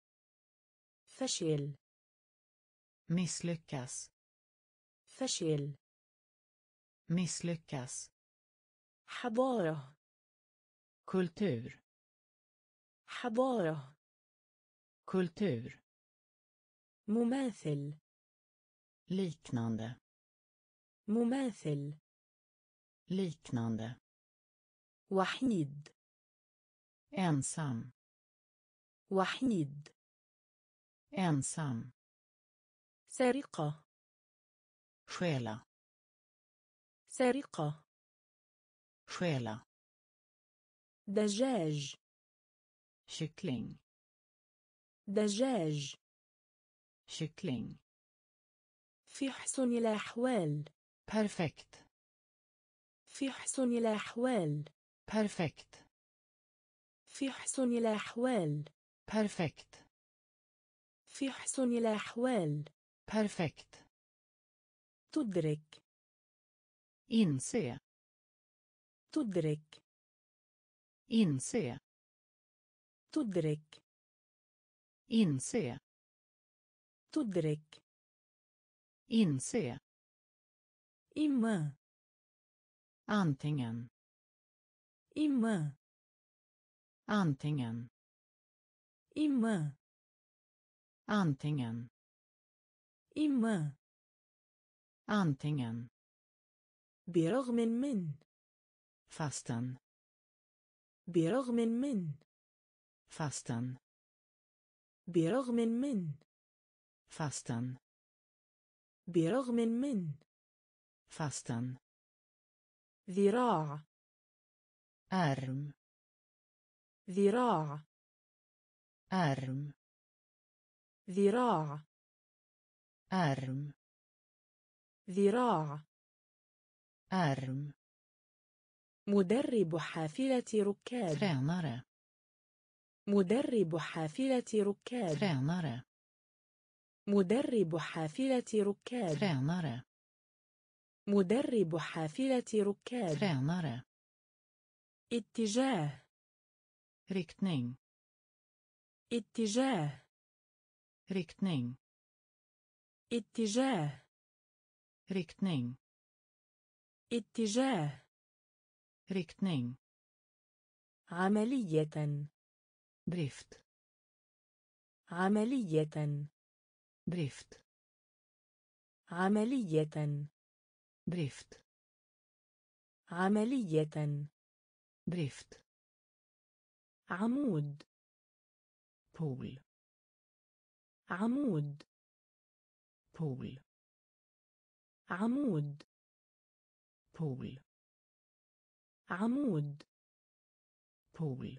فشل misslyckas فشل misslyckas حضارة kultur حضارة kultur مماثل liknande مماثل liknande وحيد ensam وحيد ensam سرقة stjäla سرقة stjäla دجاج kyckling دجاج kyckling في حسن الأحوال perfekt في حسن الأحوال perfekt في حسن الأحوال perfekt في حسن الأحوال perfekt تدرك inse تدرك inse تدرك inse تدرك inse إما antingen إما antingen إما antingen إما antingen برغم من fastän برغم من fastän برغم من fastän برغم من fastän ذراع arm ذراع arm ذراع arm ذراع arm مدرب حافلة ركاب tränare مدرب حافلة ركاب tränare مدرب حافلة ركاب tränare مدرب حافلة ركاب tränare اتجاه riktning اتجاه riktning اتجاه riktning اتجاه riktning عملية drift عملية drift عملية drift عملية drift عمود pool عمود pool عمود pool عمود pool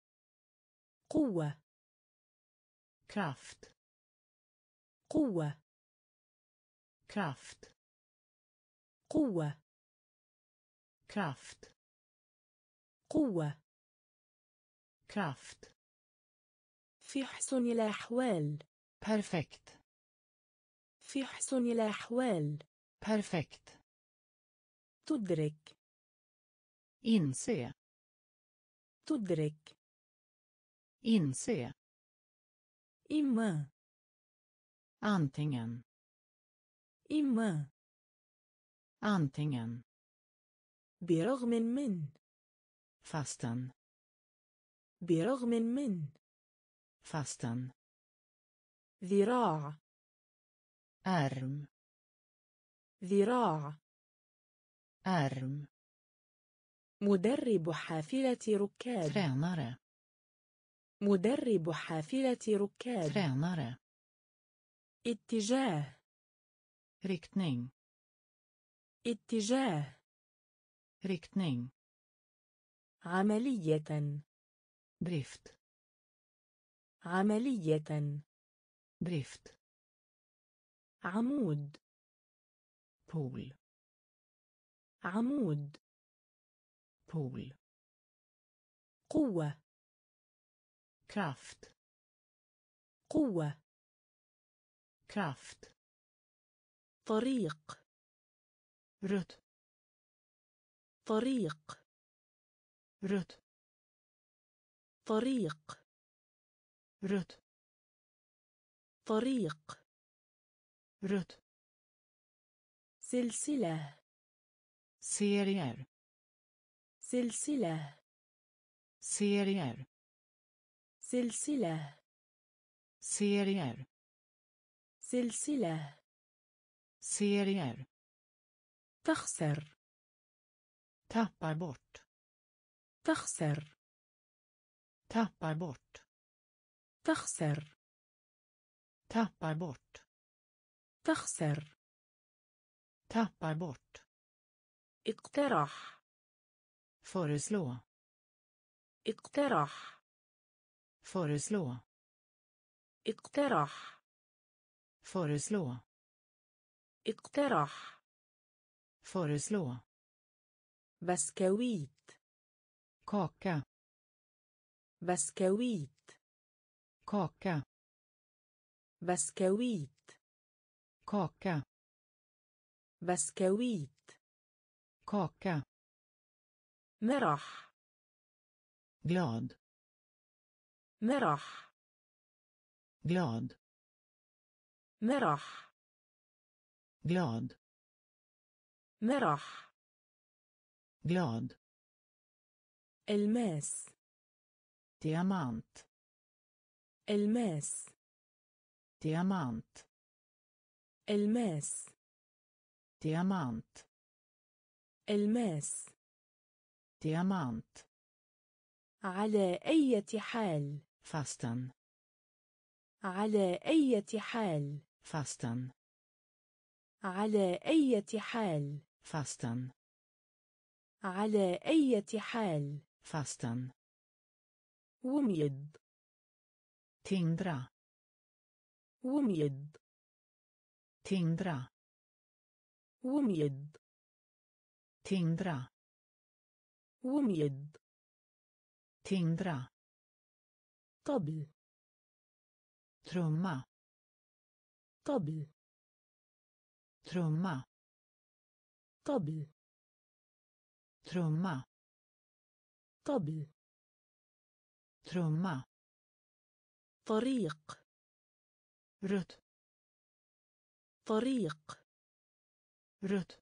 قوة kraft قوة kraft قوة kraft قوة kraft في حسن الأحوال perfekt في حسن الأحوال perfekt تدرك inse تدرك inse إما antingen إما. Antingen. برغم من. Fastän. برغم من. Fastän. ذراع. Arm. ذراع. Arm. مدرب حافلة ركاب. Tränare. مدرب حافلة ركاب. Tränare. اتجاه. Riktning. اتجاه. Riktning. عملية. Drift. عملية. Drift. عمود. Pool. عمود. Pool. قوة. Kraft. قوة. Kraft. طريق. Rutt. طريق. Rutt. طريق. Rutt. طريق. Rutt. سلسلة. Serier. سلسلة. Serier. سلسلة. Serier. سلسلة. Serier. تخسر. Tappar bort. تخسر. Tappar bort. تخسر. Tappar bort. تخسر. Tappar bort. اقترح. Föreslå. اقترح. Föreslå. اقترح. Föreslå. اقترح. Föreslå. بسكويت. Kaka. بسكويت. Kaka. بسكويت. Kaka. بسكويت. Kaka. مرح. Glad. مرح. Glad. مرح. Glad. مرح. Glad. الماس. Diamant. الماس. Diamant. الماس. Diamant. الماس. Diamant. على أي حال. Fastän. على أي حال. Fastän. على أي حال. Fastän. على أي حال. Fastän. وميض. Tindra. وميض. Tindra. وميض. Tindra. وميض. Tindra. طبل. Trumma. طبل. Trumma. طبل. Trumma. طبل. Trumma. طريق. Rutt. طريق. Rutt.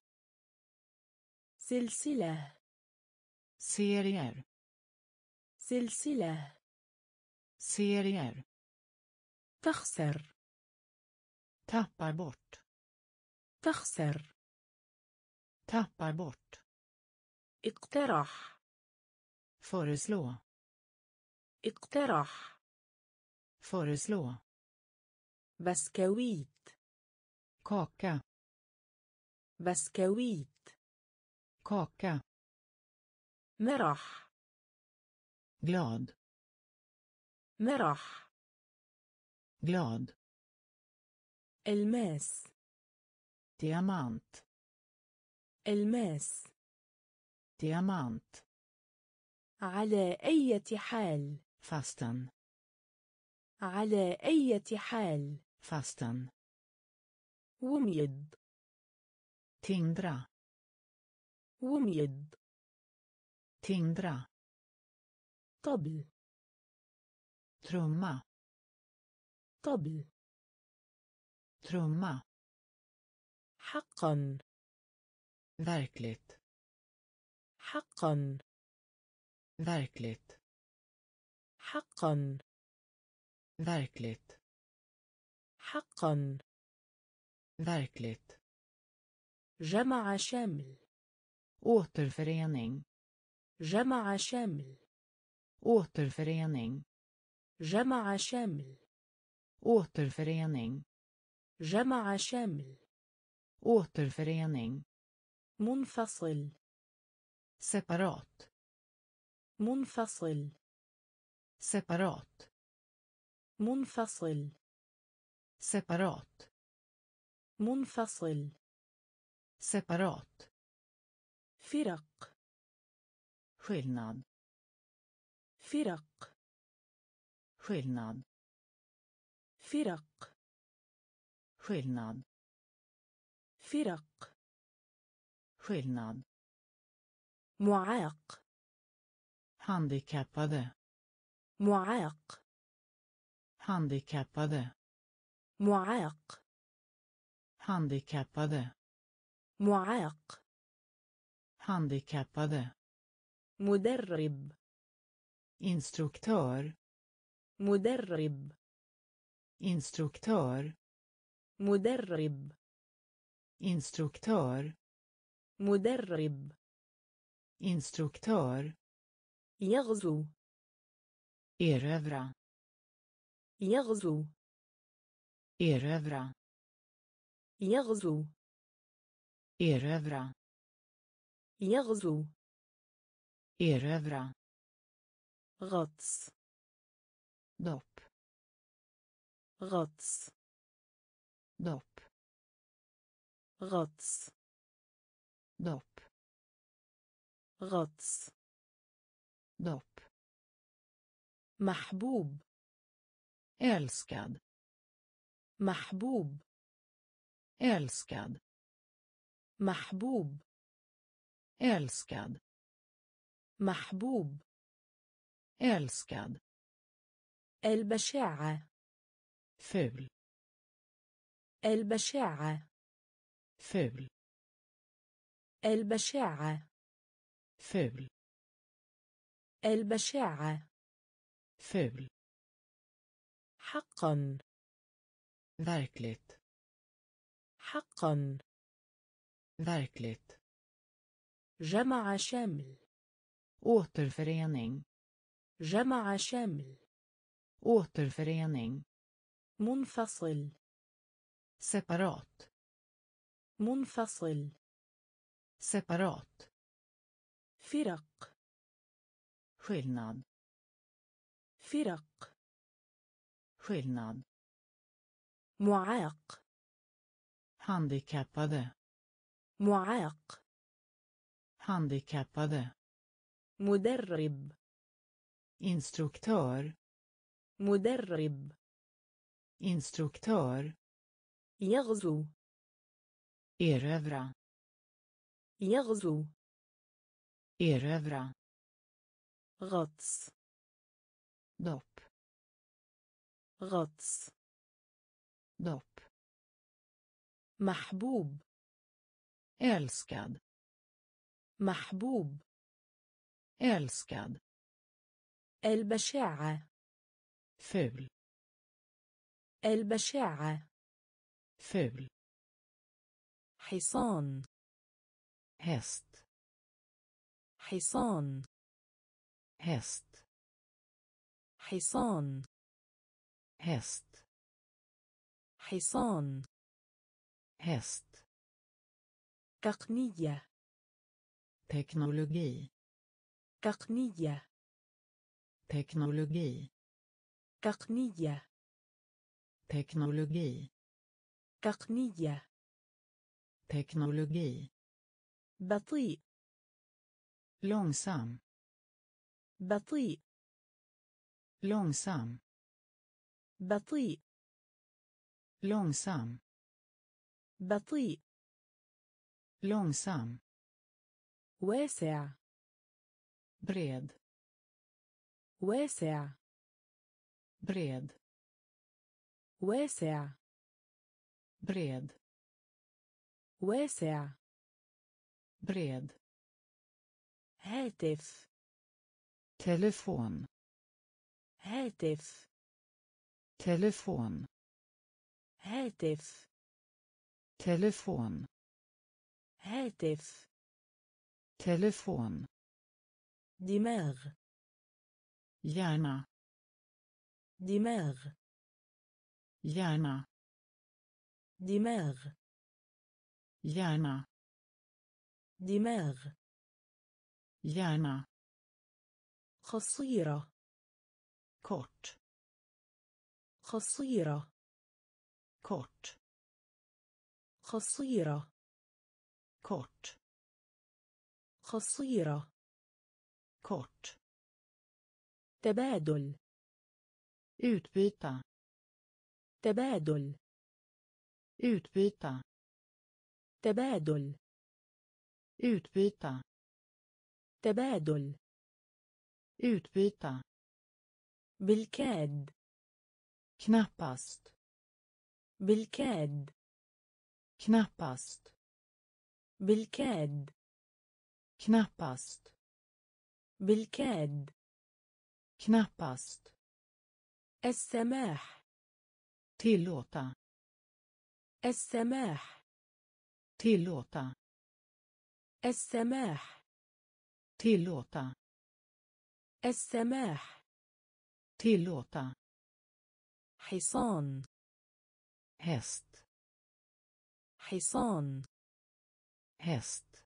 سلسلة. Serier. سلسلة. Serier. تخسر. Tappar bort. تخسر. Tappar bort. اقترح. Föreslå. اقترح. Föreslå. بسكويت. Kaka. بسكويت. Kaka. مرح. Glad. مرح. Glad. الماس. Diamant. الماس. Diamant. على أي حال. Fastän. على أي حال. Fastän. وميض. Tindra. وميض. Tindra. طبل. Trumma. طبل. Trumma. حقا verkligt, حقا verkligt, حقا verkligt, حقا verkligt. جمع شامل Återförening, جمع شامل återförening, جمع شامل återförening, جمع شامل återförening. منفصل Separat, منفصل separat, منفصل separat, منفصل separat. فرق Skillnad, فرق skillnad, فرق skillnad, فرق skillnad. معاق Handikappade, معاق handikappade, معاق handikappade, معاق handikappade. مدرب Instruktör, مدرب instruktör, مدرب instruktör, مدرب instruktör. يغزو Erövra, يغزو erövra, يغزو erövra, يغزو erövra. غطس Dopp, غطس dopp, غطس dopp, غطس dopp. محبوب Älskad, محبوب älskad, محبوب älskad, محبوب älskad. البشاعة Ful, البشاعة ful, البشاعة ful, البشاعة ful. حقا Verkligt, حقا verkligt. جمع شامل Återförening, جمع شامل återförening. منفصل Separat, منفصل separat. فرق Skillnad, فرق skillnad. معاق Handikappade, معاق handikappade. مدرب Instruktör, مدرب instruktör. يغزو Erövra, يغزو erövra. غطس Dopp, غطس dopp. محبوب Älskad, محبوب älskad. البشاعة Ful, البشاعة ful. حصان Häst, حصان häst, حصان häst, حصان häst. تقنية Teknologi, تقنية teknologi, تقنية teknologi, تقنية teknologi. بطيء Långsam, بطيء långsam, بطيء långsam, بطيء långsam. واسع Bred, واسع bred, واسع bred. واسع. bred, هاتف. telefon, هاتف. telefon, هاتف. telefon, هاتف. telefon, دماغ. hjärna, دماغ. hjärna, دماغ. hjärna, دماغ. hjärna, قصيرة. kort, قصيرة. kort, قصيرة. kort, قصيرة. kort, تبادل. utbyta, تبادل. utbyta, تبادل. utbyta, تبادل. utbyta, بالكاد. knappast, بالكاد. knappast, بالكاد. knappast, بالكاد. knappast, السماح. tillåta, السماح. tillåta, السماح. tillåta, السماح. tillåta, حصان. häst, حصان. häst,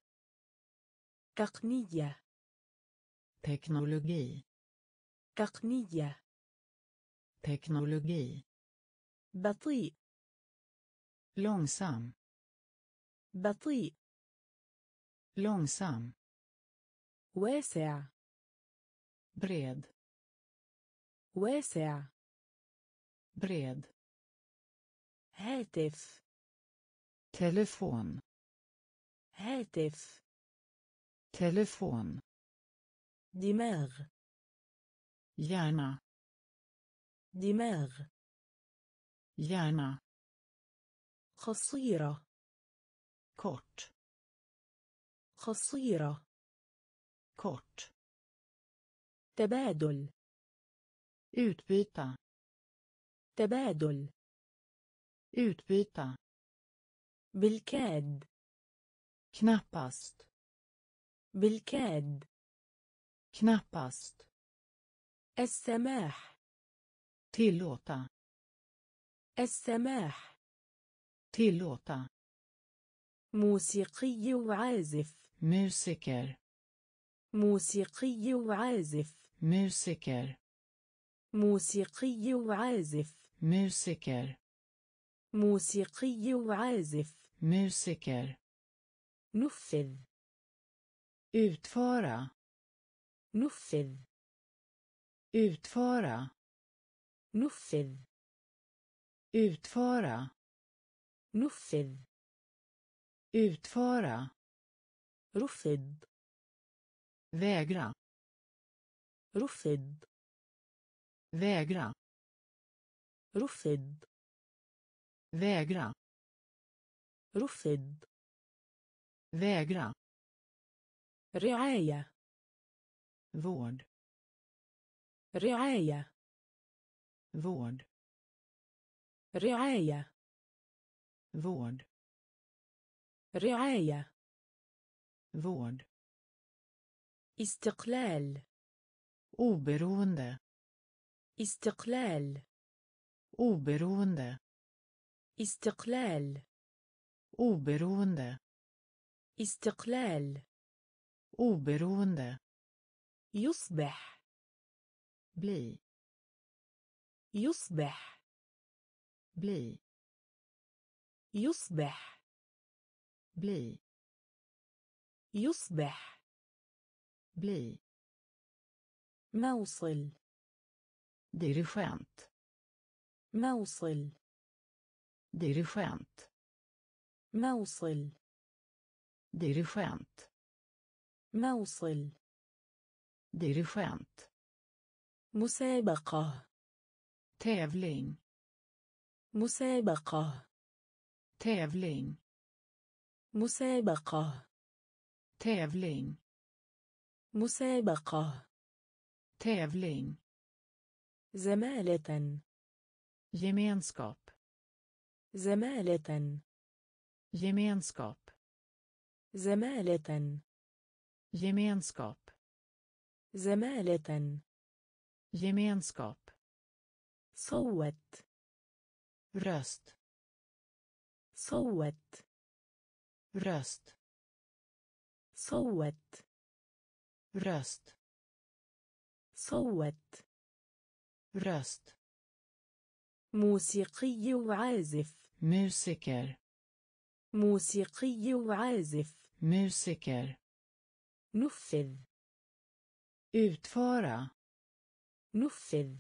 تقنية. teknologi, تقنية. teknologi, بطيء. långsam, بطيء. långsam, واسع. bred, واسع. bred, هاتف. telefon, هاتف. telefon, دماغ. hjärna, دماغ. hjärna, قصيرة. kort, قصيرة. kort, تبادل. utbyta, تبادل. utbyta, بالكاد. knappast, بالكاد. knappast, السماح. tillåta, السماح. tillåta, موسيقي وعازف. musiker, موسيقي وعازف. musiker, موسيقي وعازف. musiker, موسيقي وعازف. musiker, نفذ. utföra, نفذ. utföra, نفذ. utföra, نفذ. utföra, رفض. vägra, رفض. vägra, رفض. vägra, رفض. vägra, رعاية. vård, رعاية. vård, رعاية. vård, رعاية. vård, استقلال. oberoende, استقلال. oberoende, استقلال. oberoende, استقلال. oberoende, يصبح. bli, يصبح. bli, يصبح. bli, يصبح. bli, موصل. dirigent, موصل. dirigent, موصل. dirigent, موصل. dirigent, مسابقة. tävling, مسابقة. tävling, مسابقة tävling, مسابقة tävling, زمالة gemenskap, زمالة gemenskap, زمالة gemenskap, زمالة gemenskap, صوت röst, صوت röst, صوت röst, صوت röst, موسيقي وعازف musiker, موسيقي وعازف musiker, نفذ utföra, نفذ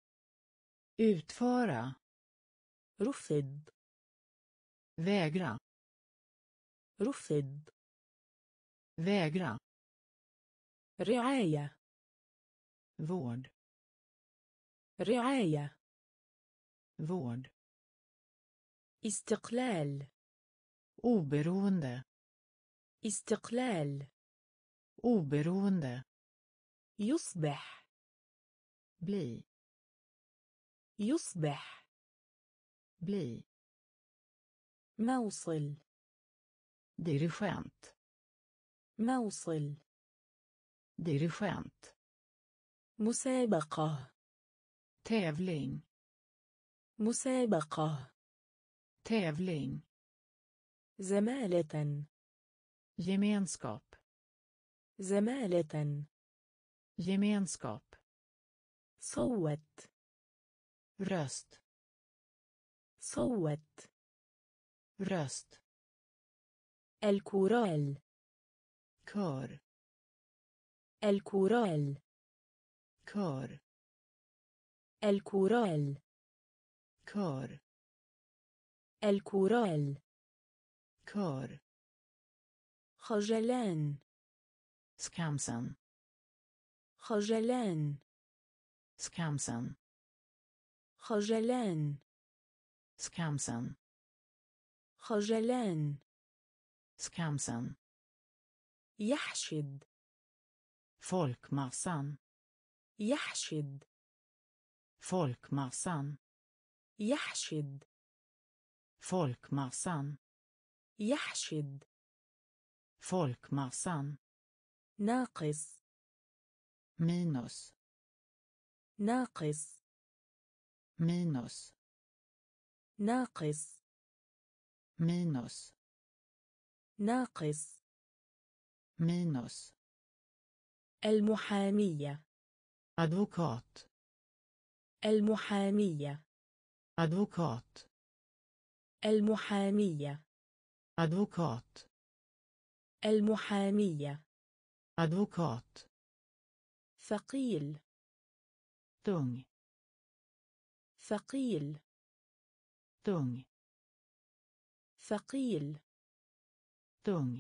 utföra, رفض vägra, رفض vägra, رعاية vård, رعاية vård, استقلال oberoende, استقلال oberoende, يصبح bli, يصبح bli, موصل dirigent, موصل dirigent, مسابقة tävling, مسابقة tävling, زمالة gemenskap, زمالة gemenskap, صوت röst, صوت röst, الكورال kör, الكورال kör, الكورال kör, الكورال kör, خجلان skamsen, خجلان skamsen, خجلان skamsen, خجلان skamsen, يحشد folkmassan, يحشد folkmassan, يحشد folkmassan, يحشد folkmassan, ناقص minus, ناقص minus, ناقص minus, ناقص minus, المحامية advokat, المحامية advokat, المحامية advokat, المحامية advokat, ثقيل tung, ثقيل tung, ثقيل tung,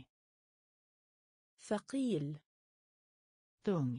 ثقيل tung,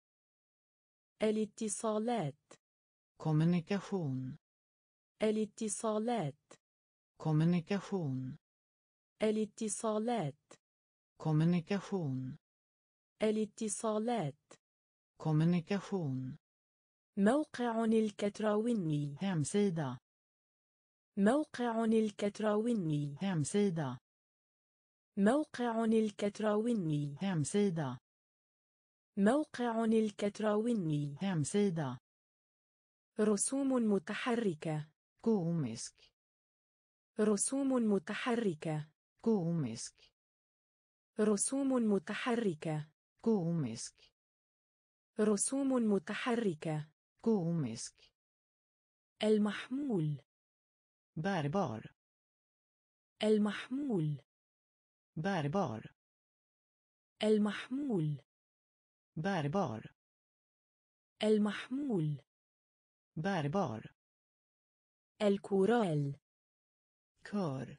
الاتصالات kommunikation, الاتصالات kommunikation, الاتصالات kommunikation, الاتصالات kommunikation, موقع الكتراوني hemsida, موقع الكتراوني hemsida, موقع الكتراوني hemsida, موقع الكتراوني hemsida, رسوم متحركة komisk, رسوم متحركة komisk, رسوم متحركة komisk, رسوم متحركة komisk, المحمول bärbar, المحمول bärbar, المحمول bärbar, المحمول bärbar, الكورال kör,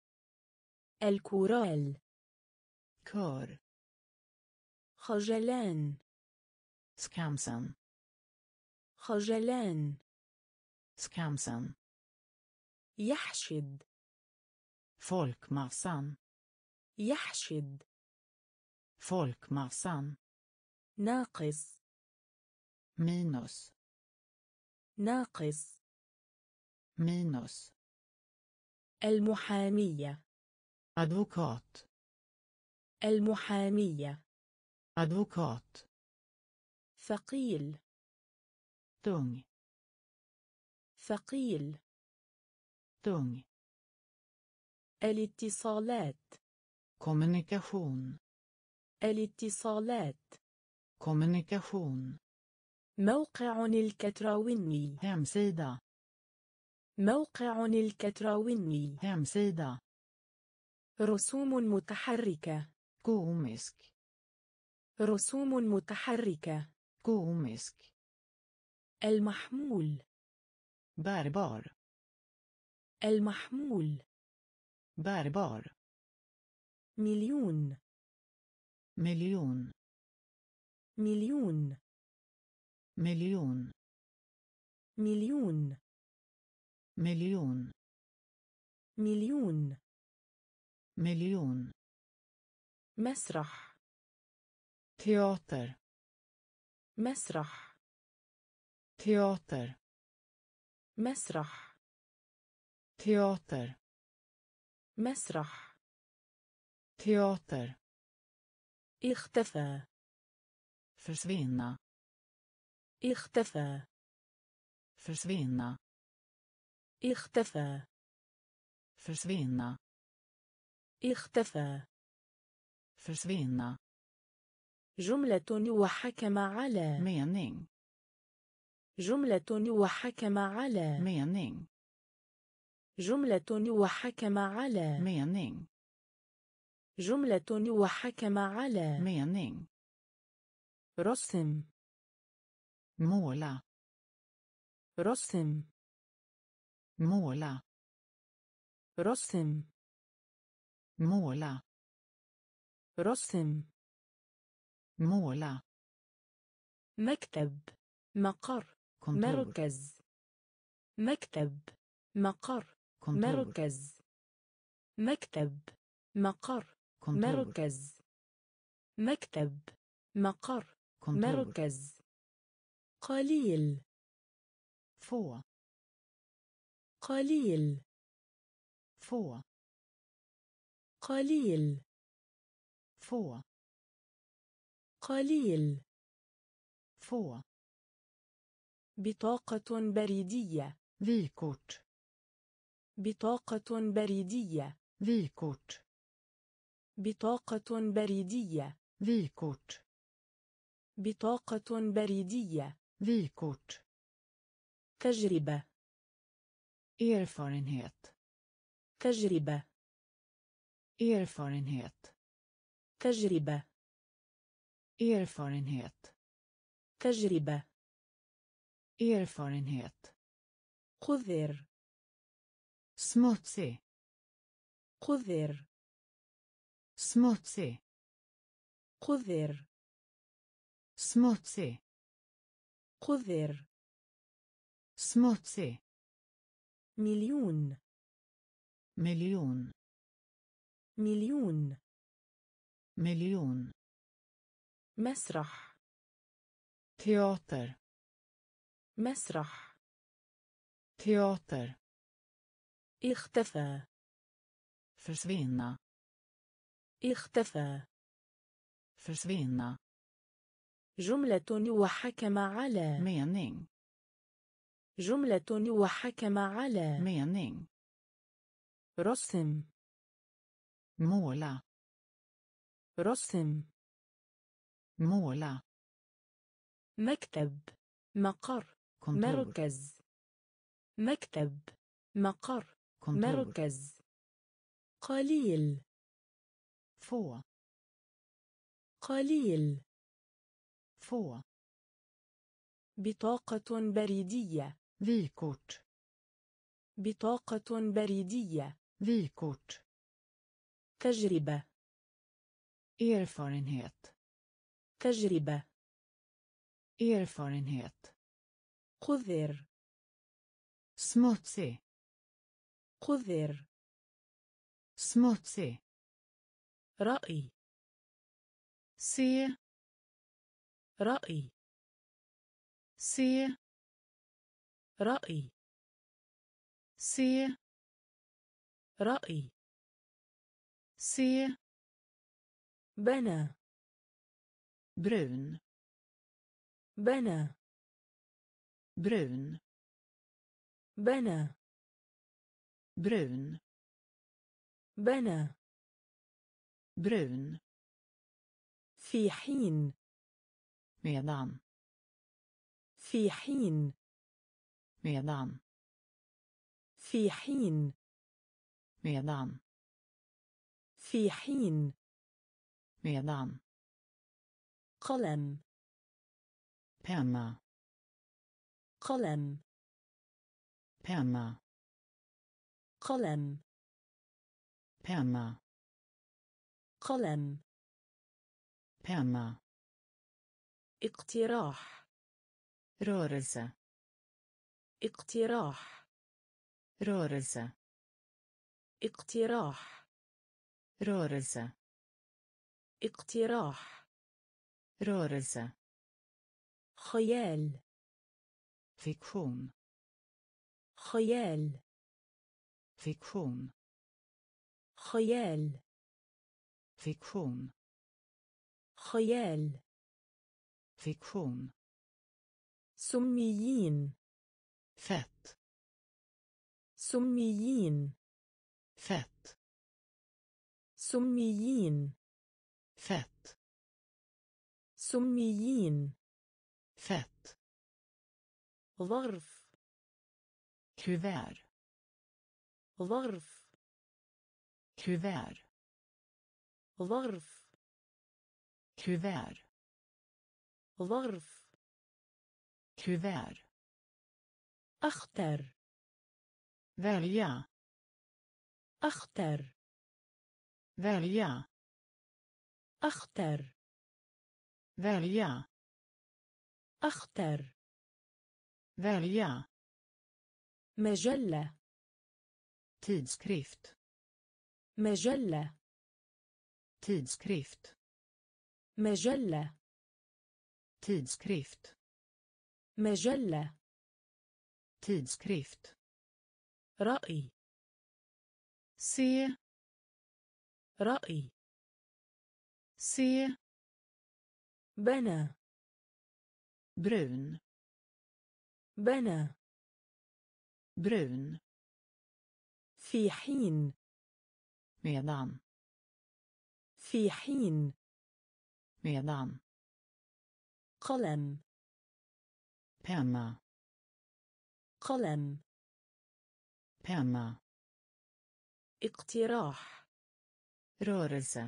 الكورال kör, خجلان skamsen, خجلان skamsen, يحشد folkmassan, يحشد. folkmassan. ناقص. minus. ناقص. minus. المحامية. advokat. المحامية. advokat. ثقيل. tung. ثقيل. tung. الاتصالات. kommunikation. الاتصالات. kommunikation. موقع الكتراوني. hemsida. موقع الكتراوني. hemsida. رسوم متحركة. komisk. رسوم متحركة. komisk. المحمول. bärbar. المحمول. bärbar. مليون. miljon. مليون. miljon. مليون. miljon. مليون. miljon. مسرح. teater. مسرح. teater. مسرح. teater. مسرح. teater. اختفى. försvinna. اختفى. försvinna. اختفى. försvinna. اختفى. försvinna. جملة وحكم على. mening. جملة وحكم على. mening. جملة وحكم على. mening. جملة وحكم على. mening. رسم. måla. رسم. måla. رسم. måla. رسم. måla. مكتب. مقر. kontor. مركز. مكتب. مقر. kontor. مركز. مكتب. مقر. kontor. مركز. مكتب. مقر. kontor. مركز. قليل. få. قليل. få. قليل. få. قليل. få. بطاقة بريدية. vykort. بطاقة بريدية. vykort. بطاقة بريدية. vykort. بطاقة بريدية. vykort. تجربة. erfarenhet. تجربة. erfarenhet. تجربة. erfarenhet. تجربة. erfarenhet. قذر. smutsig. قذر. smutsig. قذر. smutsig. قذر. smutsig. مليون. miljon. مليون. miljon. مسرح. teater. مسرح. teater. اختفى. försvinna. اختفى. försvinna. جملة وحكم على. mening. جملة وحكم على. mening. رسم. måla. رسم. måla. مكتب. مقر. kontor. مركز. مكتب. مقر. kontor. مركز. قليل. få. قليل. få. بطاقة بريدية. vykort. بطاقة بريدية. vykort. تجربة. erfarenhet. تجربة. erfarenhet. قذر. smutsig. قذر. smutsig. رأي se رأي se رأي se رأي se بنى brun بنى brun بنى brun بنى brun في حين medan في حين medan في حين medan في حين medan قلم penna قلم penna قلم penna قلم penna اقتراح rörelse اقتراح rörelse اقتراح rörelse اقتراح rörelse خيال fiktion خيال fiktion خيال fiktion خيال fiktion سميين fett سميين fett سميين fett سميين fett ظرف kuvert ظرف kuvert ظرف kuvert ظرف kuvert أختر välja أختر välja أختر välja أختر välja مجلة tidskrift مجلة tidskrift مجلة tidskrift مجلة tidskrift رأي se رأي se بنى brun بنى brun في حين medan في حين medan قلم penna قلم penna اقتراح rörelse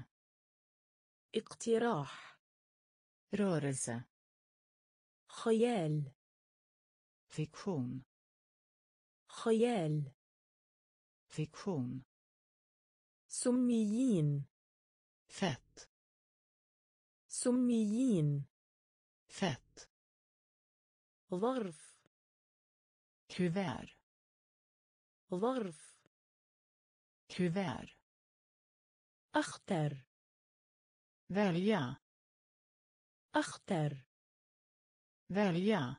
اقتراح rörelse خيال fiktion خيال fiktion سميين fett سميين fett ظرف kuvert ظرف kuvert أختر välja أختر välja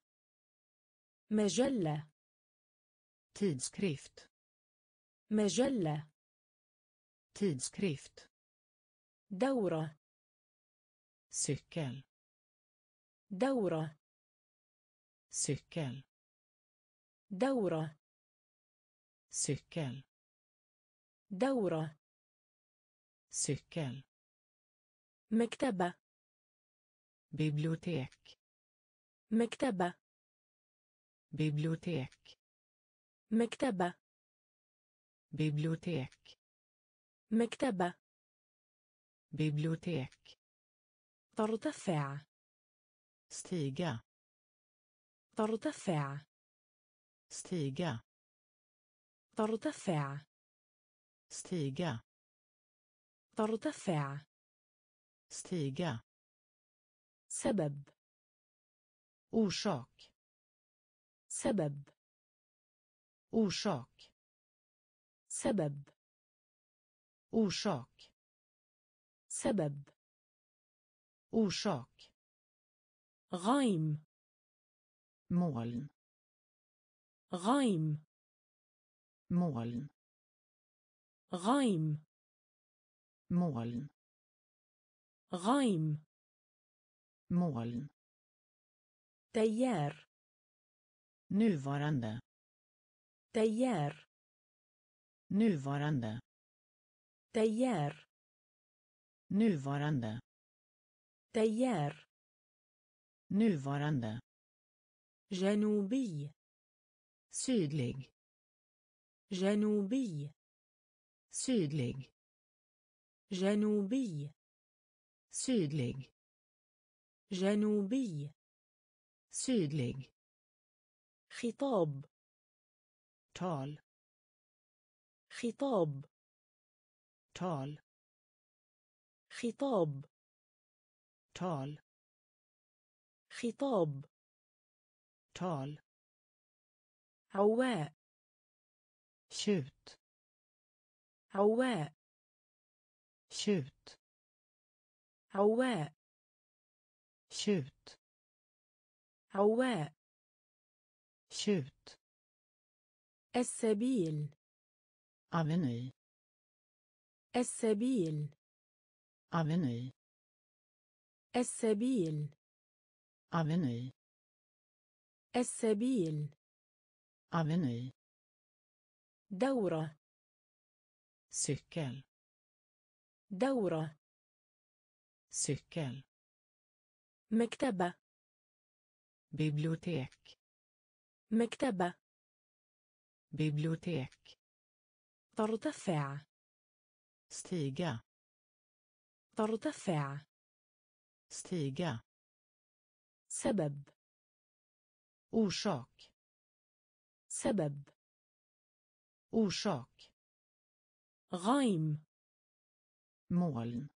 مجلة tidskrift مجلة tidskrift دورة cykel دورة cykel دورة cykel دورة cykel مكتبة bibliotek مكتبة bibliotek مكتبة bibliotek مكتبة bibliotek ترتفع stiga ترتفع stiga ترتفع stiga ترتفع stiga سبب orsak سبب orsak سبب orsak سبب. orsak. غيم. moln. غيم. moln. غيم. moln. غيم. moln. تيار. nuvarande. تيار. nuvarande. تيار. nuvarande. تيار. nuvarande. جنوبي. sydlig. جنوبي. sydlig. جنوبي. sydlig. جنوبي. sydlig. خطاب. tal. خطاب. tal. خطاب. tal. خطاب. tal. عواء. tjut. عواء. tjut. عواء. tjut. عواء. tjut. السبيل. aveny. السبيل. aveny. السبيل. aveny. السبيل. aveny. دورة. cykel. دورة. cykel. مكتبة. bibliotek. مكتبة. bibliotek. ترتفع. stiga. ترتفع. stiga. سبب. orsak. سبب. orsak. غيم. moln.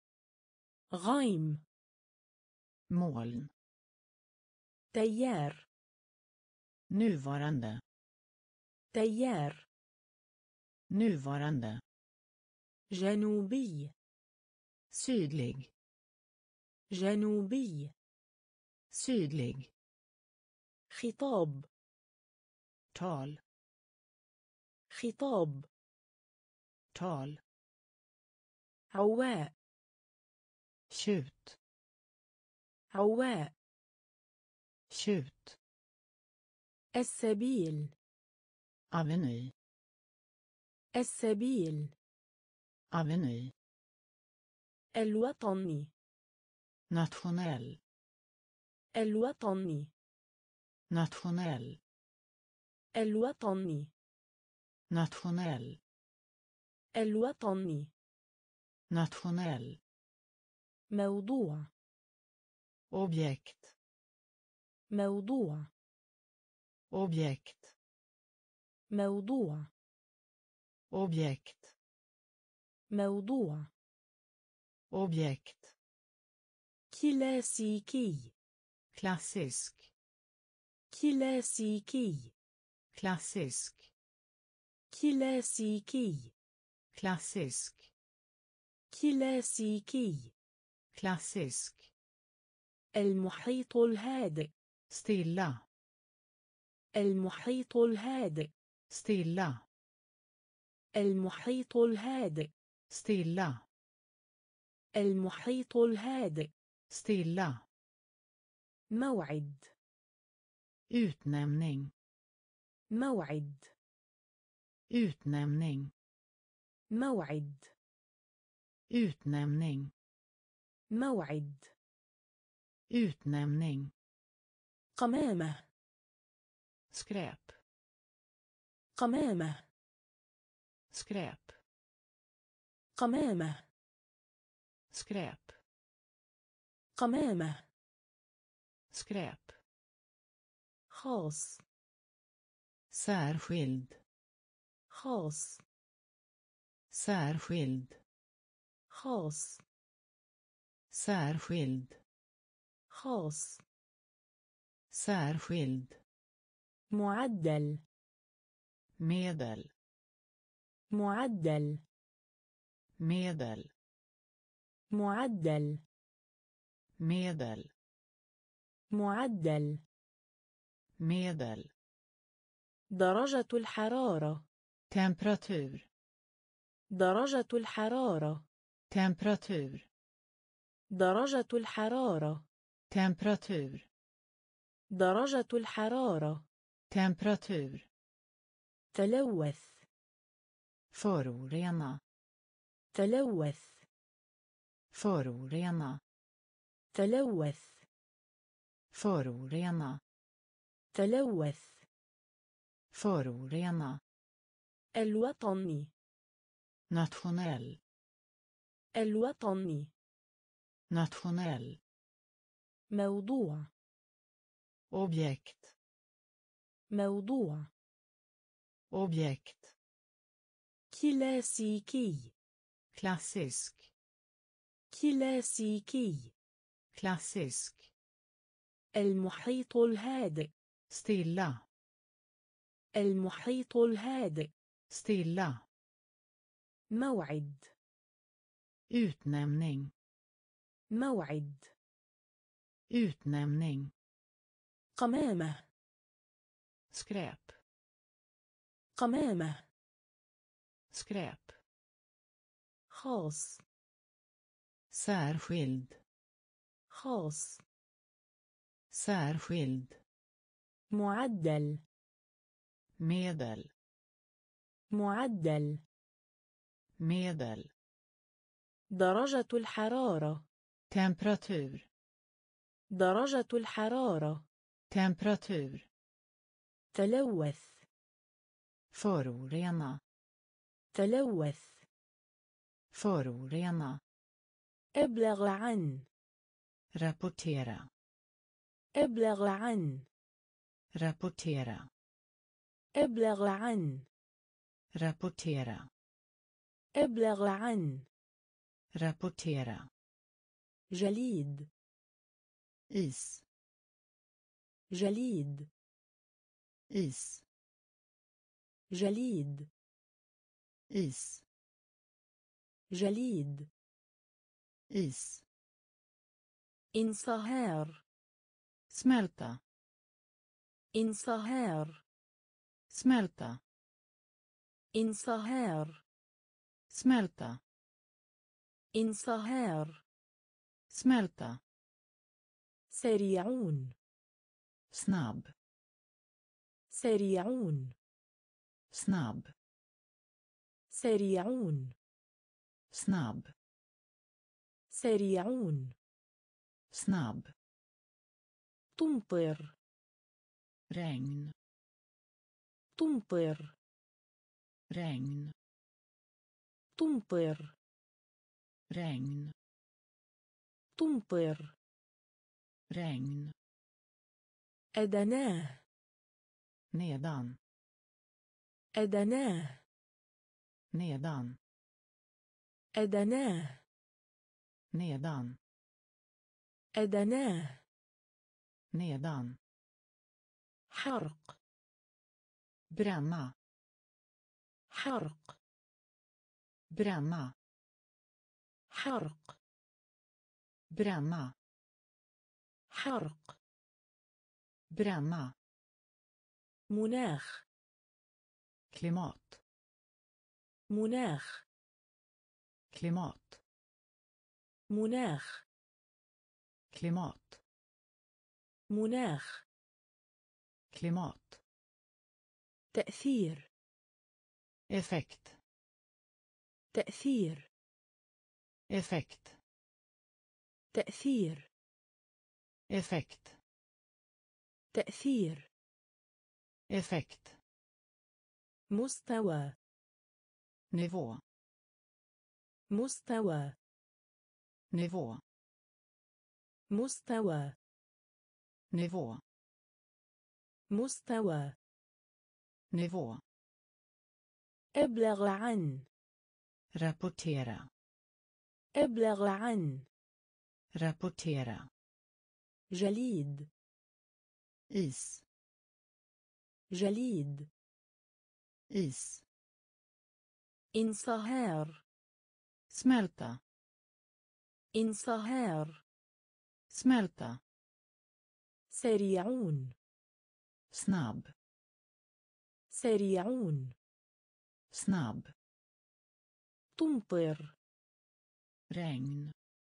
غيم. moln. تيار. nuvarande. تيار. nuvarande. جنوبي. sydlig. جنوبي. sydlig. خطاب. tal. خطاب. tal. عواء. tjut. عواء. tjut. السبيل. aveny. السبيل. aveny. الوطني. nationell. الوطني. nationell. الوطني. nationell. الوطني. nationell. موضوع. objekt. موضوع. objekt. موضوع. objekt. موضوع. objekt. كلاسيكي. klassisk. كلاسيكي. klassisk. كلاسيكي. klassisk. كلاسيكي. klassisk. المحيط الهادئ. stilla. المحيط الهادئ. stilla. المحيط الهادئ. stilla. المحيط الهادئ. stilla. موعد. utnämning. موعد. utnämning. موعد. utnämning. موعد. utnämning. قمامة. skräp. قمامة. skräp. قمامة. skräp. قمامة. skräp. خاص. särskild. خاص. särskild. خاص. särskild. خاص. särskild. معدل. medel. معدل. medel. معدل medel, معدل medel, درجة الحرارة temperatur, درجة الحرارة temperatur, درجة الحرارة temperatur, درجة الحرارة temperatur, تلوث förorena, تلوث förorena, تلوث förorena, تلوث förorena, الوطني nationell, الوطني nationell, موضوع objekt, موضوع objekt, كلاسيكي klassisk, كلاسيكي klassisk, المحيط الهادئ stilla, المحيط الهادئ stilla, موعد utnämning, موعد utnämning, قمامة skräp, قمامة skräp, خاص särskild, خاص särskild, معدل medel, معدل medel, درجة الحرارة temperatur, درجة الحرارة temperatur, تلوث förorena, تلوث förorena, ابلغ عن rapportera, ابلغ عن rapportera, ابلغ عن rapportera, ابلغ عن rapportera, جليد is, جليد is, جليد is, جليد is, انصهار smälta, انصهار smälta, انصهار smälta, انصهار smälta, سريعون snabb, سريعون snabb, سريعون snabb, سريعون snabb, تمطر regn, تمطر regn, تمطر regn, تمطر regn, أدناه nedan, أدناه nedan, أدناه nedan, أدناه nedan, حرق bränna, حرق bränna, حرق bränna, حرق bränna, مناخ klimat, مناخ klimat, مناخ klimat, مناخ klimat, تأثير effekt, تأثير effekt, تأثير effekt, تأثير effekt, مستوى nivå, مستوى nivå, مستوى nivå, مستوى nivå, ابلغ عن rapportera, ابلغ عن rapportera, جليد is, جليد is, انصهار smälta, انصهار. smälta, سريعون. snabb, سريعون. snabb, تمطر. regn,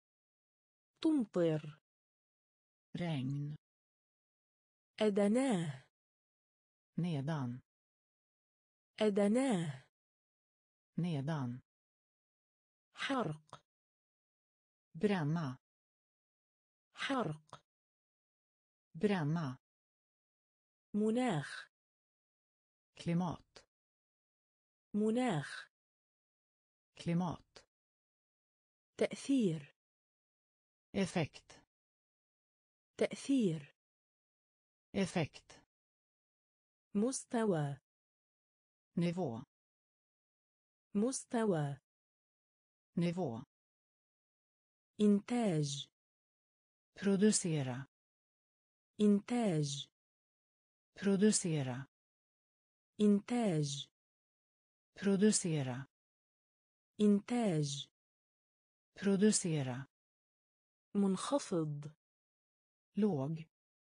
تمطر. regn, أدناه. nedan, أدناه. nedan, حرق. bränna, حرق. bränna, مناخ. klimat, مناخ. klimat, تأثير. effekt, تأثير. effekt, مستوى. nivå, مستوى. nivå, إنتاج. producera, إنتاج. producera, إنتاج. producera, إنتاج. producera, منخفض. låg,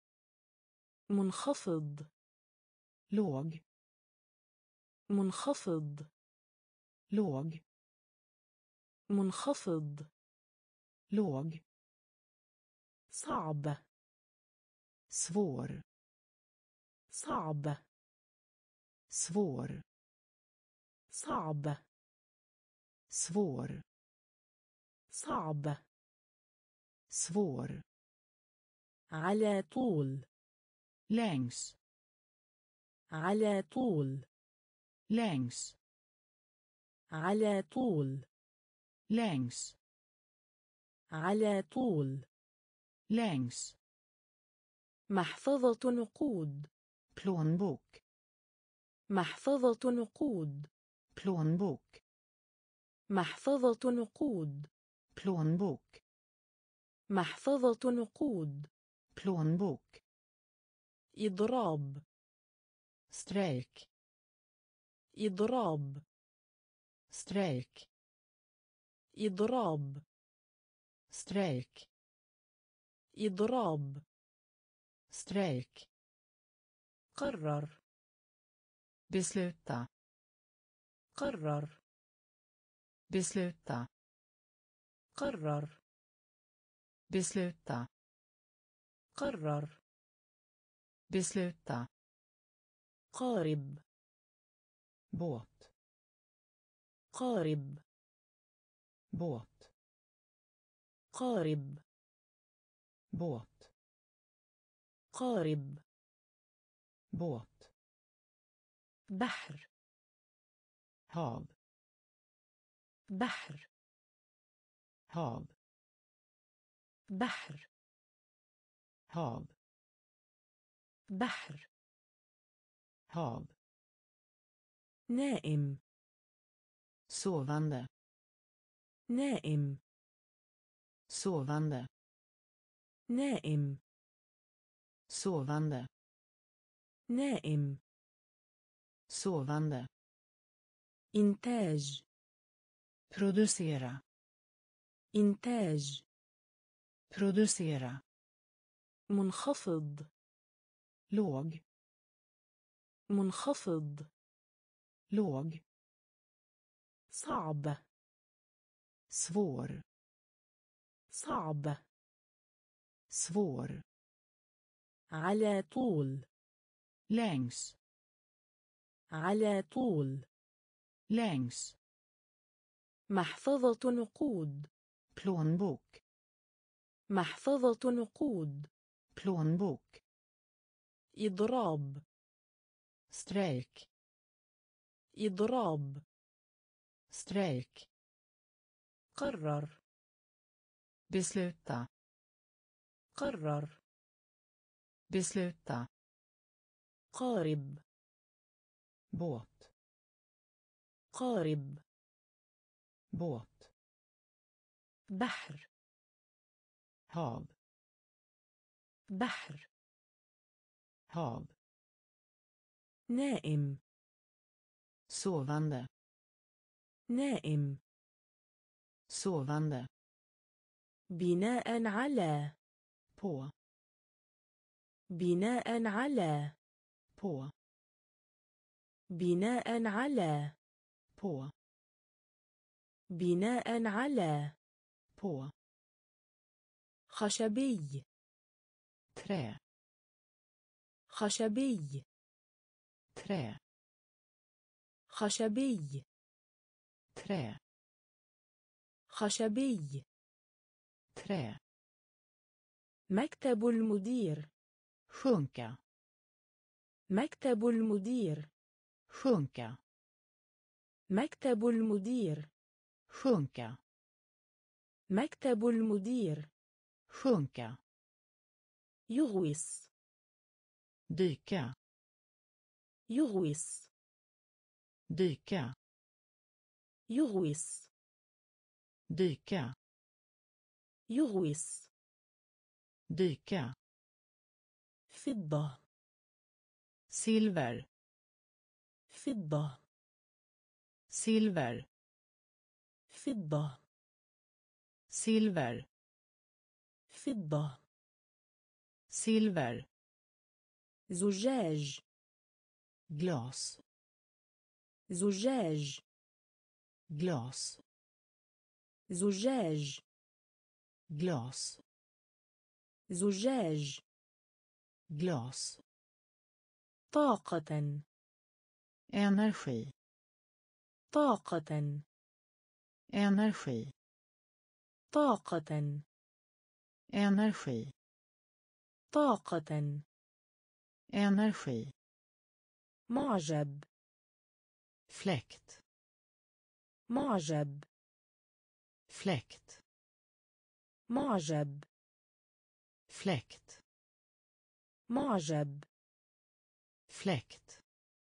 منخفض. låg, منخفض. låg, منخفض. låg, صعب. svår, صعب. svår, صعب. svår, صعب. svår, على طول. längs, على طول. längs, على طول. längs, على طول. längs, محفظة نقود. plånbok, محفظة نقود. plånbok, محفظة نقود. plånbok, محفظة نقود. plånbok, إضراب. strejk, إضراب. strejk, إضراب. strejk, إضراب. strejk, قرر. besluta, قرر. besluta, قرر. besluta, قرر. besluta, قارب. båt, قارب. båt, قارب. båt, قارب. båt, بحر. hav, بحر. hav, بحر. hav, بحر. hav, نائم. sovande, نائم. sovande, نائم. sovande, نائم. sovande, إنتاج. producera, إنتاج. producera, منخفض. låg, منخفض. låg, صعب. svår, صعب. svår, على طول. längs, على طول. längs, محفظة نقود. plånbok, محفظة نقود. plånbok, إضراب. strejk, إضراب. strejk, قرر. besluta, قرر. besluta, قارب. båt, قارب. båt, بحر. hav, بحر. hav, نائم. sovande, نائم. sovande, بناء على. på, بناء على. på, بناء على. på, بناء على. på. خشبي. trä, خشبي. trä, خشبي. trä, خشبي. trä. مكتب المدير. sjunka, مكتب المدير. sjunka, مكتب المدير. sjunka, مكتب المدير. sjunka. يغوص. dyka, يغوص. dyka, يغوص. dyka, يغوص. dyka. فضة. silver, فضة. silver, فضة. silver, فضة. silver. زجاج. glas, زجاج. glas, زجاج. glas, زجاج. glas. طاقة. energi, طاقة. energi, طاقة. energi, طاقة. energi. معجب. fläkt, معجب. fläkt, معجب. fläkt, معجب. fläkt.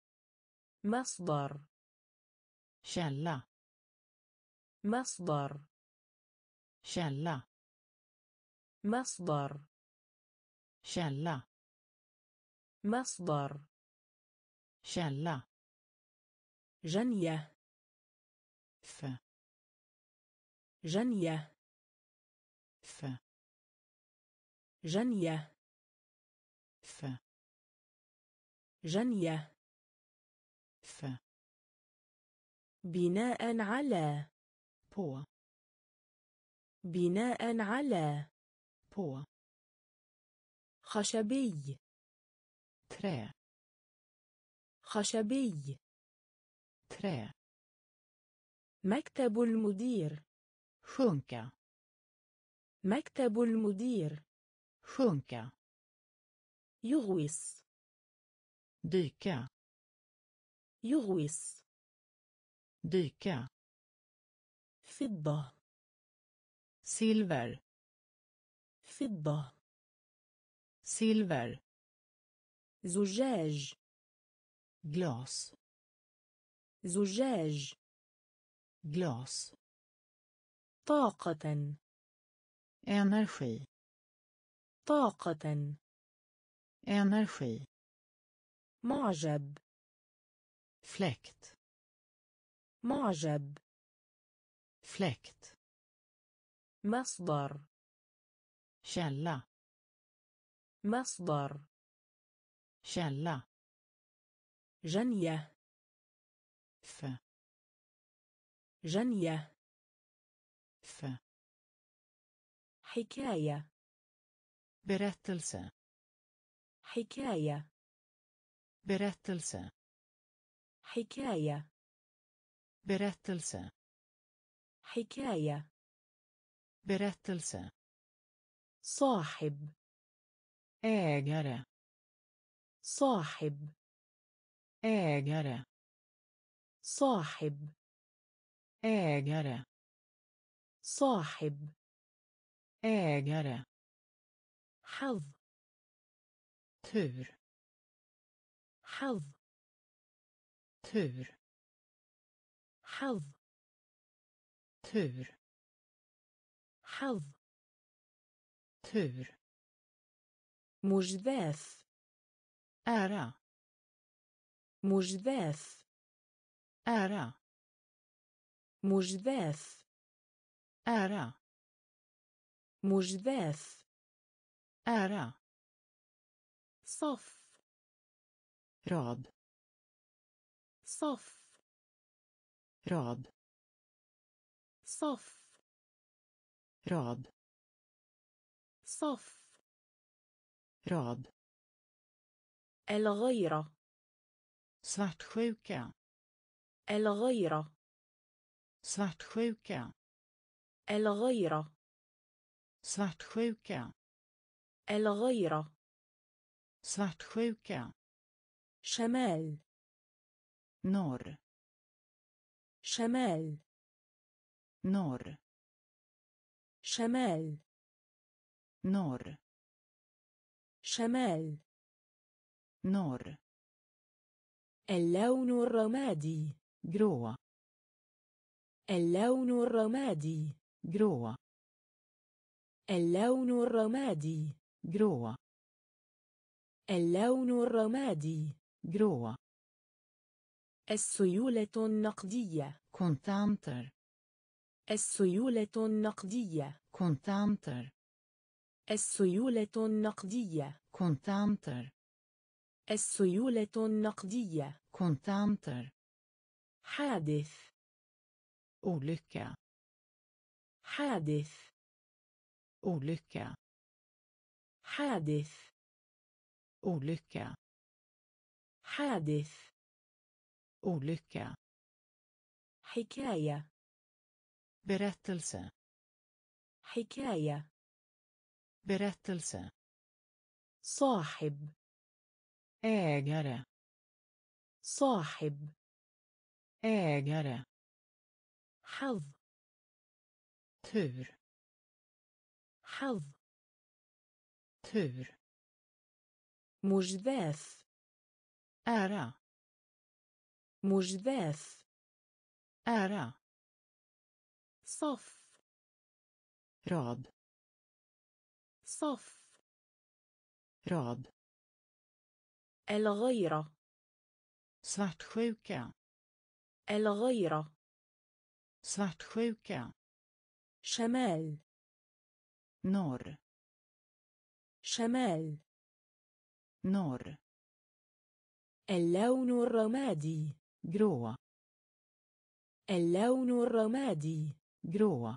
مصدر. källa, مصدر. källa, مصدر. källa, مصدر. källa. جنية. f, جنية. f, جنية. f, جنية. f. بناء على. på, بناء على. på. خشبي. trä, خشبي. trä. مكتب المدير. sjunka, مكتب المدير. sjunka. يغوص. dyka, يغوص. dyka. فضة. silver, فضة. silver. زجاج. glas, زجاج. glas. طاقة. energi, طاقة. energi. معجب. fläkt, معجب. fläkt. مصدر. källa, مصدر. källa. جنية. f, جنية. f. حكاية. berättelse, حكاية. berättelse, حكاية. berättelse, حكاية. berättelse. صاحب. ägare, صاحب. ägare, صاحب. ägare, صاحب. ägare. حظ. tur, حظ. tur, حظ. tur, حظ. tur. مجداف. ära, مجداف. ära, مجداف. ära. مجداف. ära, صف. rad, صف. rad, صف. rad, صف. rad, الغيرة. svartsjuka, الغيرة. svartsjuka, الغيرة. svartsjuka, الغيرة. svartsjuka, شمال. norr, شمال. norr, شمال. norr, شمال. norr, اللون الرمادي. grå, اللون الرمادي. grå, اللون الرمادي. grå, اللون الرمادي. grå, السيولة النقدية. kontanter, السيولة النقدية. kontanter, السيولة النقدية. kontanter, السيولة النقدية. kontanter, حادث. olycka, حادث. olycka, حادث. olycka, حادث. olycka, حكاية. berättelse, حكاية. berättelse, صاحب. ägare, صاحب. ägare, حظ. tur, حظ. tur, مجداف. ära, مجداف. ära, صف. rad, صف. rad, الغيرة. svartsjuka, الغيرة. svartsjuka, شمال. norr, شمال. norr, اللون الرمادي. grå, اللون الرمادي. grå,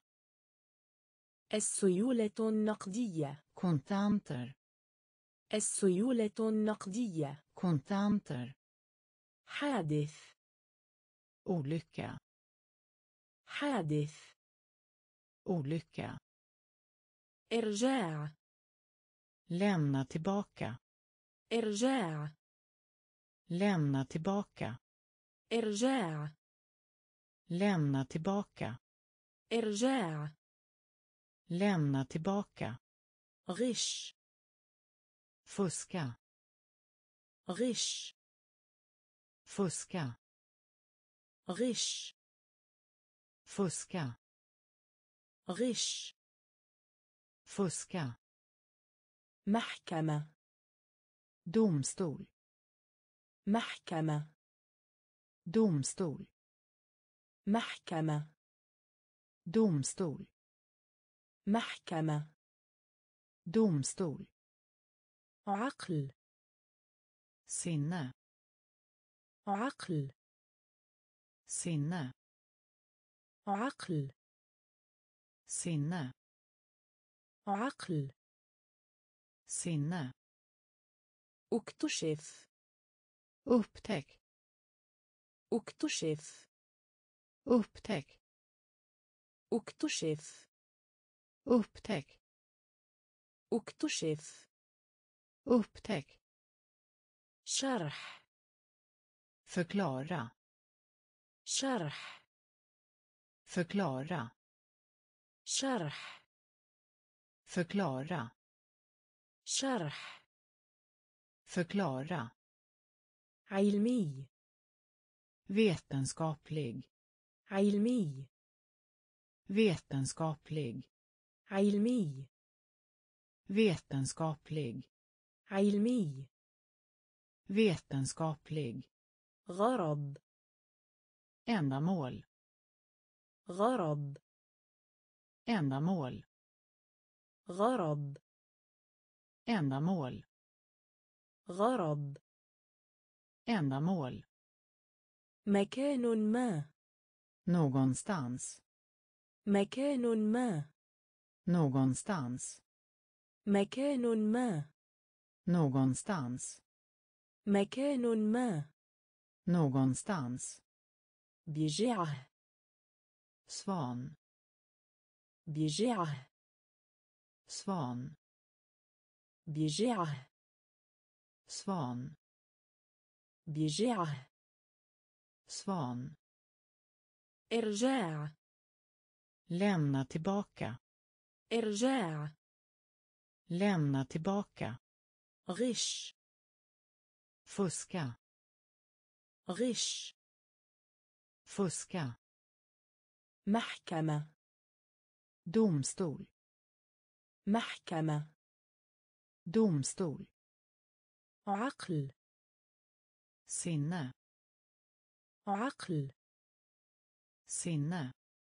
السيولة النقدية. kontanter, السيولة النقدية. kontanter, حادث. olycka, حادث. olycka, إرجاع. lämna tillbaka, إرجاع. lämna tillbaka, إرجاع. lämna tillbaka, إرجاع. lämna tillbaka, غش. fuska, غش. fuska, غش. fuska, غش. fuska, محكمة. domstol, محكمة. domstol, محكمة. domstol, محكمة. domstol, عقل. sinne, عقل. sinne, عقل. sinne, عقل. sinne, اكتشف. upptäck, اكتشف. upptäck, اكتشف. upptäck, اكتشف. upptäck, شرح. förklara, شرح. förklara, شرح. förklara, شرح. förklara, علمي. vetenskaplig, علمي. vetenskaplig, علمي. vetenskaplig, علمي. vetenskaplig, غرض. ändamål, غرض. ändamål, غرض ändamål غرض ändamål مكان ما någonstans مكان ما någonstans مكان ما någonstans مكان ما någonstans بجعه svan بجعه svan بجعه svan بجعه svan إرجاع lämna tillbaka إرجاع lämna tillbaka غش fuska غش fuska محكمة domstol محكمة domstol عقل sinne عقل sinne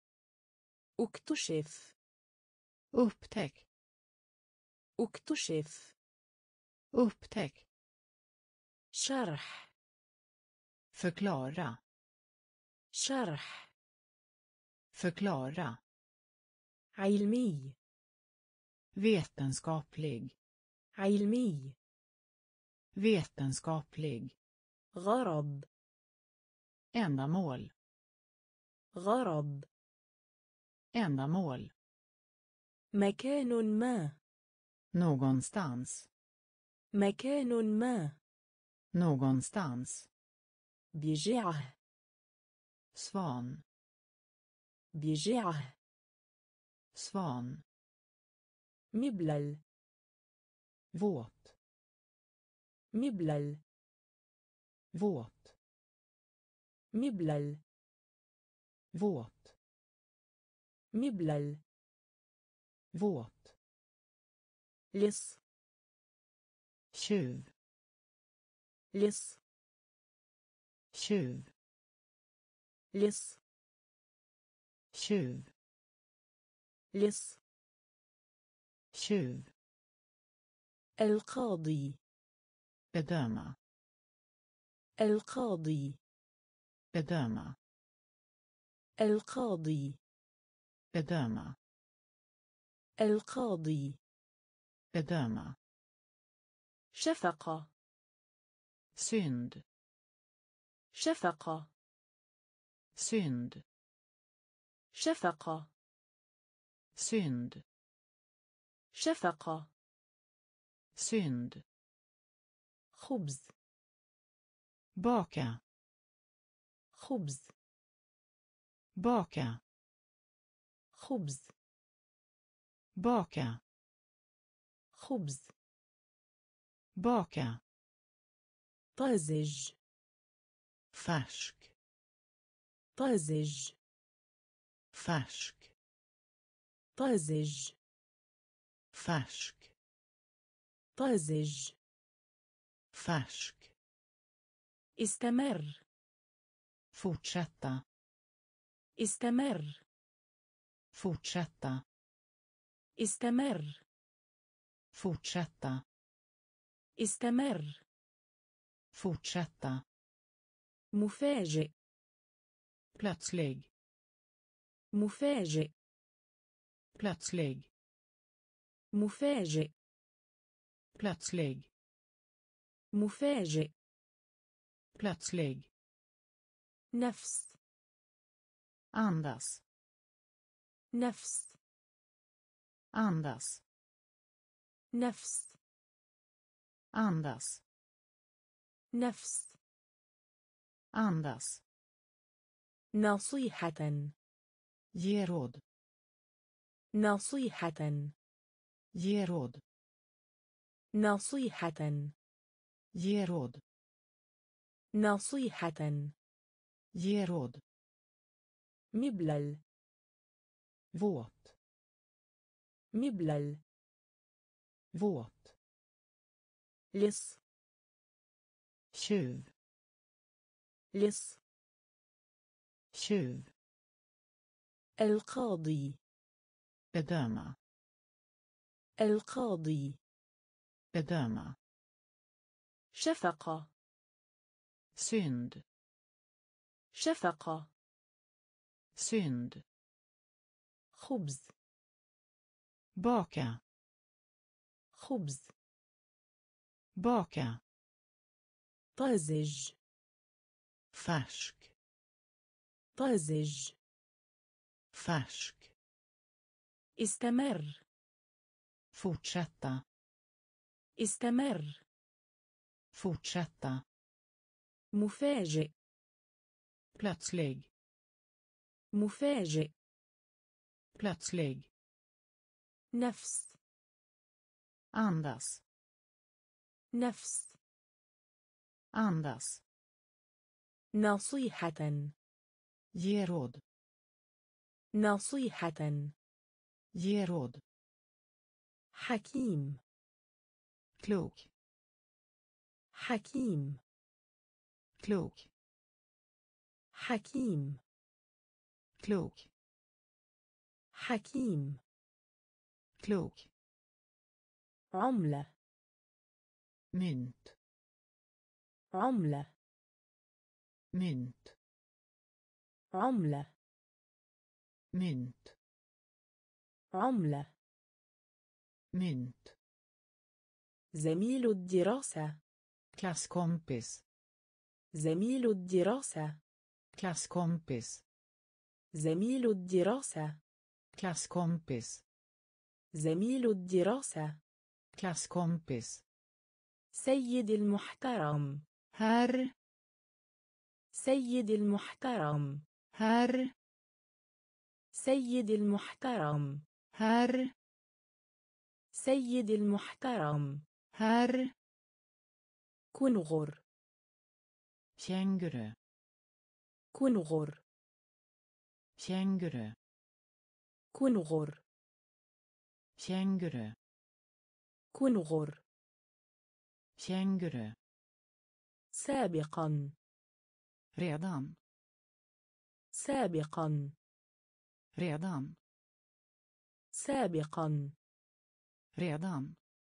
اكتشف upptäck اكتشف upptäck شرح förklara شرح förklara علمي vetenskaplig علمي vetenskaplig غرض ändamål غرض ändamål مكان ما någonstans مكان ما någonstans بجعه svan بجعه svan مبلل våt مبلل våt مبلل våt مبلل våt لص tjuv لص tjuv لص tjuv لص tjuv القاضي bedöma القاضي bedöma القاضي bedöma القاضي bedöma شفقة synd شفقة synd شفقة synd شفقة synd خبز baka خبز baka خبز baka خبز baka طازج färsk طازج färsk طازج färsk طازج färsk استمر fortsätta استمر fortsätta استمر fortsätta استمر fortsätta مفاجئ plötslig مفاجئ plötslig مفاجئ plötslig مفاجئ plötslig نفس andas نفس andas نفس andas نفس andas نصيحة ge råd نصيحة ge råd نصيحة ge råd نصيحة ge råd مبلل våt مبلل våt لص tjuv لص tjuv القاضي bedöma القاضي. bedöma. شفقة. synd. شفقة. synd. خبز. baka. خبز. baka. طازج. färsk. طازج. färsk. استمر. fortsätta. استمر. fortsätta. مفاجئ. plötslig. مفاجئ. plötslig. نفس. andas. نفس. andas. نصيحة. ge råd. نصيحة. ge råd. حكيم. klok. حكيم. klok. حكيم. klok. حكيم. klok. عملة. mynt. عملة. mynt. عملة. mynt. عملة. mynt. زميل الدراسة. klasskompis. زميل الدراسة. klasskompis. زميل الدراسة. klasskompis. زميل الدراسة. klasskompis. سيد المحترم. herr. سيد المحترم. herr. سيد المحترم. herr. سيد المحترم. herr. كنغر. känguru. كنغر. känguru. كنغر. känguru. كنغر. känguru. سابقا. redan. سابقا. redan. سابقا. redan.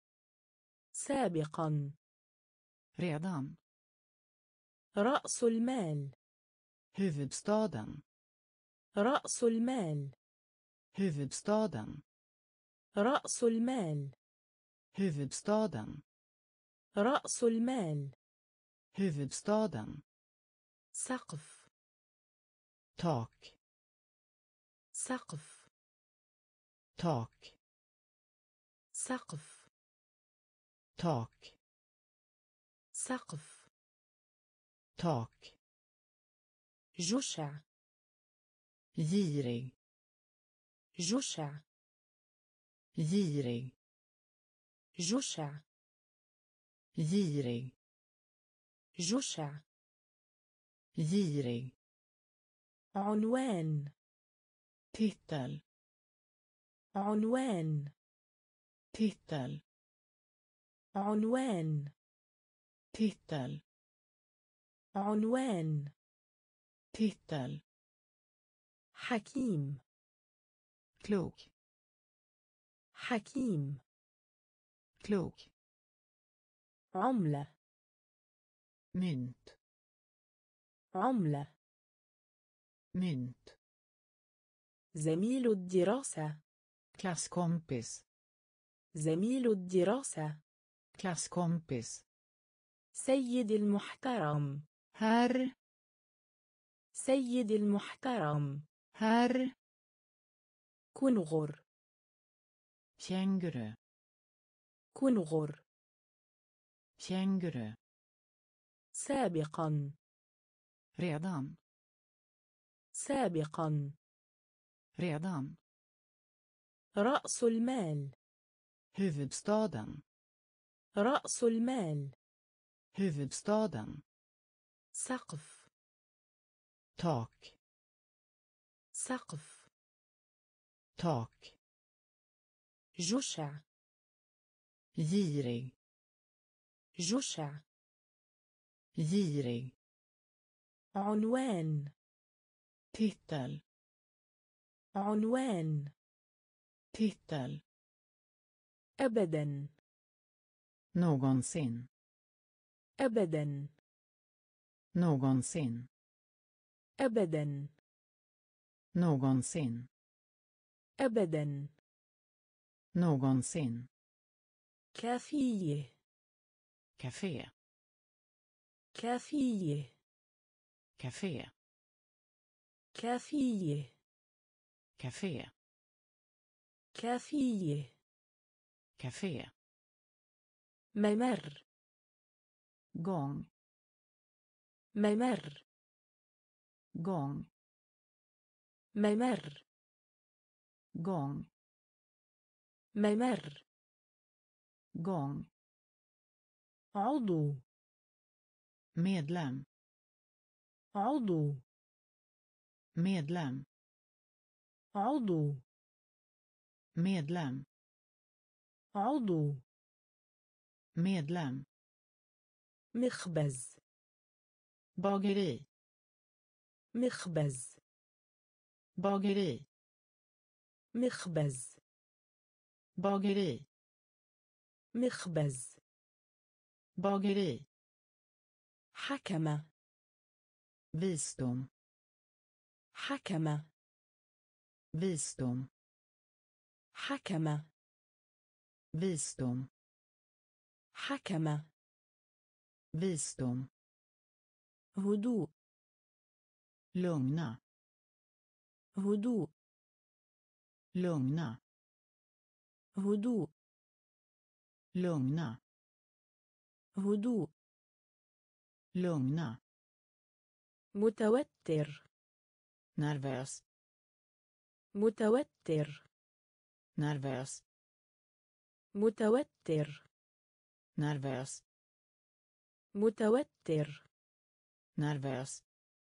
سابقا. redan. رأس المال. huvudstaden. رأس المال. huvudstaden. رأس المال. huvudstaden. رأس المال. huvudstaden. سقف. tak. سقف. tak. سقف. tak. سقف. tak. جشع. girig. جشع. girig. جشع. girig. جشع. girig. عنوان. titel. عنوان. titel. عنوان. titel. عنوان. titel. حكيم. klok. حكيم. klok. عملة. mynt. عملة. mynt. زميل الدراسة. klasskompis. زميل الدراسة. klasskompis. سيد المحترم. herr. سيد المحترم. herr. كنغر. känguru. كنغر. känguru. سابقا. redan. سابقا. redan. رأس المال. huvudstaden. رأس المال. huvudstaden. سقف. tak. سقف. tak. جشع. girig. جشع. girig. عنوان. titel. عنوان. titel. أبدا någonsin, أبدا någonsin, أبدا någonsin, أبدا någonsin, كافية café, كافية café, كافية café, كافية café, ممر gång, ممر gång, ممر gång, ممر gång, عضو medlem, عضو medlem, عضو medlem, عضو medlem, مخبز bageri, مخبز bageri, مخبز bageri, مخبز bageri, حكم visdom, حكم visdom, حكم visdom, حكم visdom, هدوء lugna, هدوء lugna, هدوء lugna, هدوء lugna, متوتر nervös, متوتر nervös, متوتر nervös, متوتر nervös,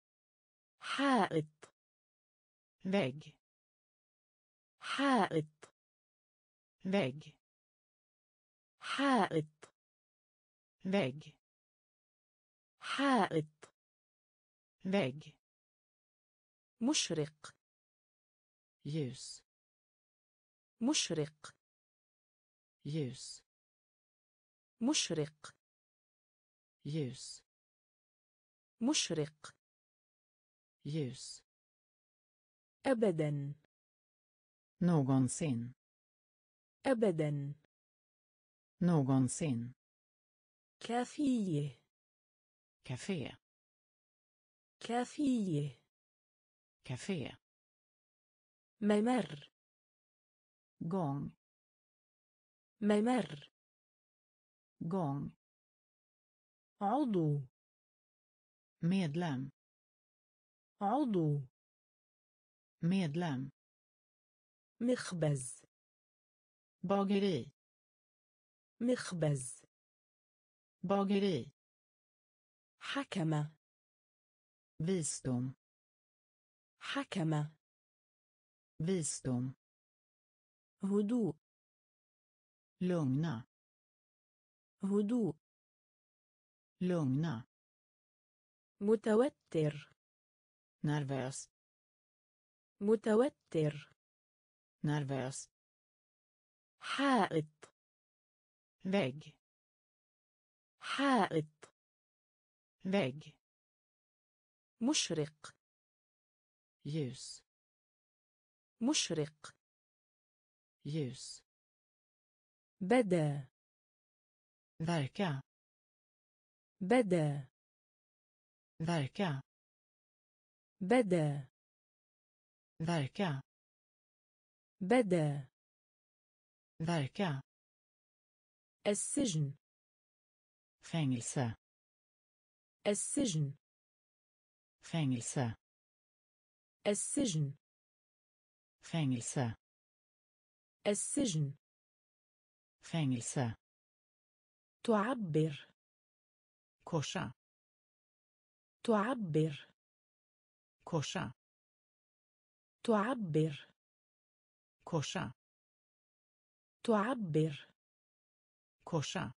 حائط vägg, حائط vägg, حائط vägg, حائط vägg, مشرق ljus, مشرق ljus, مشرق ljus, مشرق ljus, أبدا någonsin, أبدا någonsin, كافية café, كافية café, ممر gång, ممر gång, عضو medlem, عضو medlem, مخبز bageri, مخبز bageri, حكم visdom, حكم visdom, هدوء lugna, هدوء lugna, متوتر nervös, متوتر nervös, حائط vägg, حائط vägg, مشرق ljus, مشرق ljus, بدا verka, بدا verka, بدا verka, بدا verka, السجن fängelse, السجن fängelse, السجن fängelse, السجن fängelse, تعبر korsa, تعبر korsa, تعبر korsa, تعبر korsa,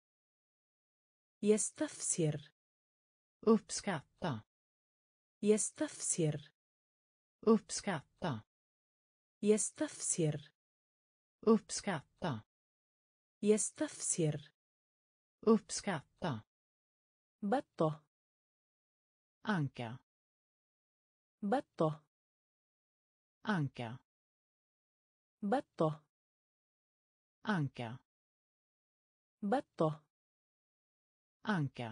يستفسر uppskatta, يستفسر uppskatta, يستفسر uppskatta, يستفسر. uppskatta, بطة. anka, بطة. anka, بطة. anka, بطة. anka,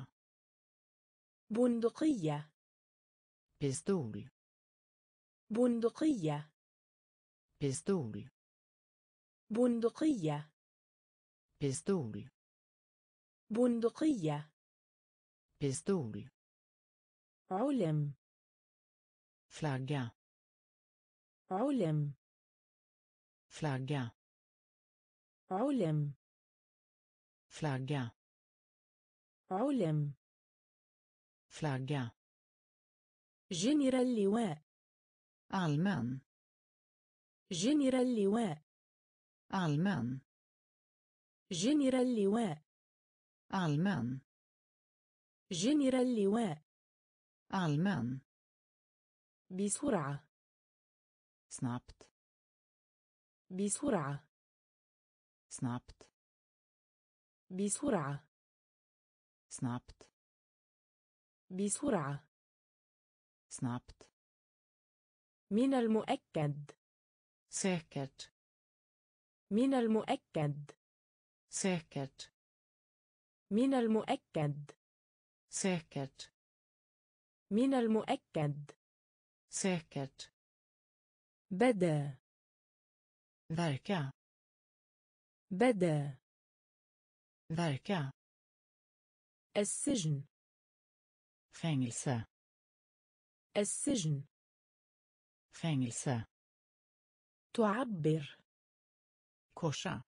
بندقية. pistol, بندقية. pistol, بندقية. pistol, بندقية. pistol, علم. flagga, علم. flagga, علم. flagga, علم. flagga, جنرال اللواء. allmän, جنرال اللواء. allmän, جنرال اللواء. allmän, جنرال اللواء. allmän, بسرعة. snabbt, بسرعة. snabbt, بسرعة. snabbt, بسرعة. snabbt, من المؤكد. säkert, من المؤكد. säkert, من المؤكد. säkert, من المؤكد. säkert, بدا. verka, بدا. verka, السجن. fängelse, السجن. fängelse, تعبر. korsa,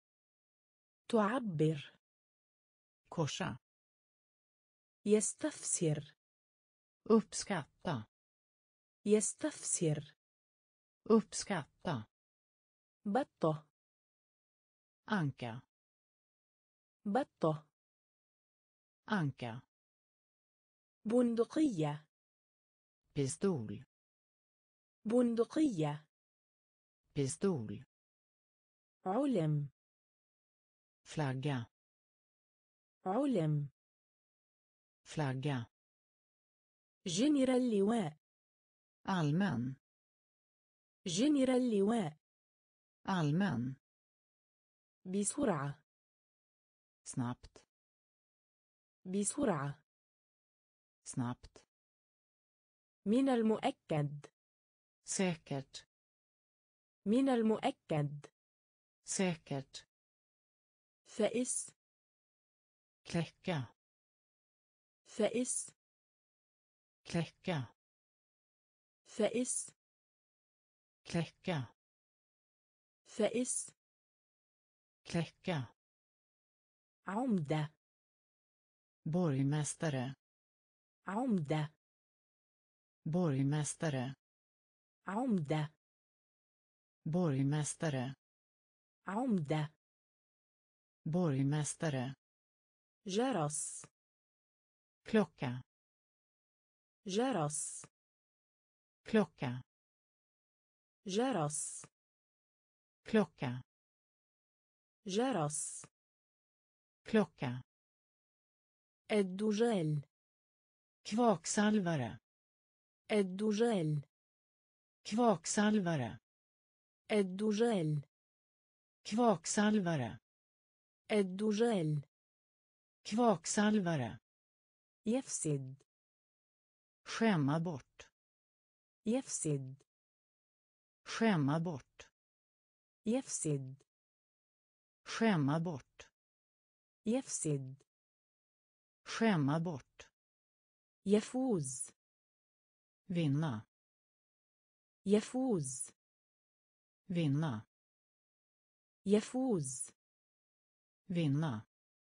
تعبر. korsa, يستفسر. uppskatta, يستفسر. uppskatta, بطة. anka, بطة. anka, بندقية. pistol, بندقية. pistol, علم. flagga, علم. flagga, جنرال اللواء. allmän, جنرال اللواء. allmän, بسرعة. snabbt, بسرعة. snabbt, من المؤكد. säkert, من المؤكد. säkert, فائس. kläcka, فائس. kläcka, فائس. kläcka, فائس. kläcka, عمدة. borgmästare, عمدة. borgmästare, عمدة. borgmästare, عمدة. borgmästare, جرس. klocka, جرس. klocka, جرس. klocka, جرس. klocka, الدجال. kvaksalvare, الدجال. kvaksalvare, الدجال. kvaksalvare, الدجال. kvaksalvare, يفسد. skämma bort, يفسد. skämma bort, يفسد. skämma bort, يفسد. skämma bort, يفوز. vinna, يفوز. vinna, يفوز. vinna,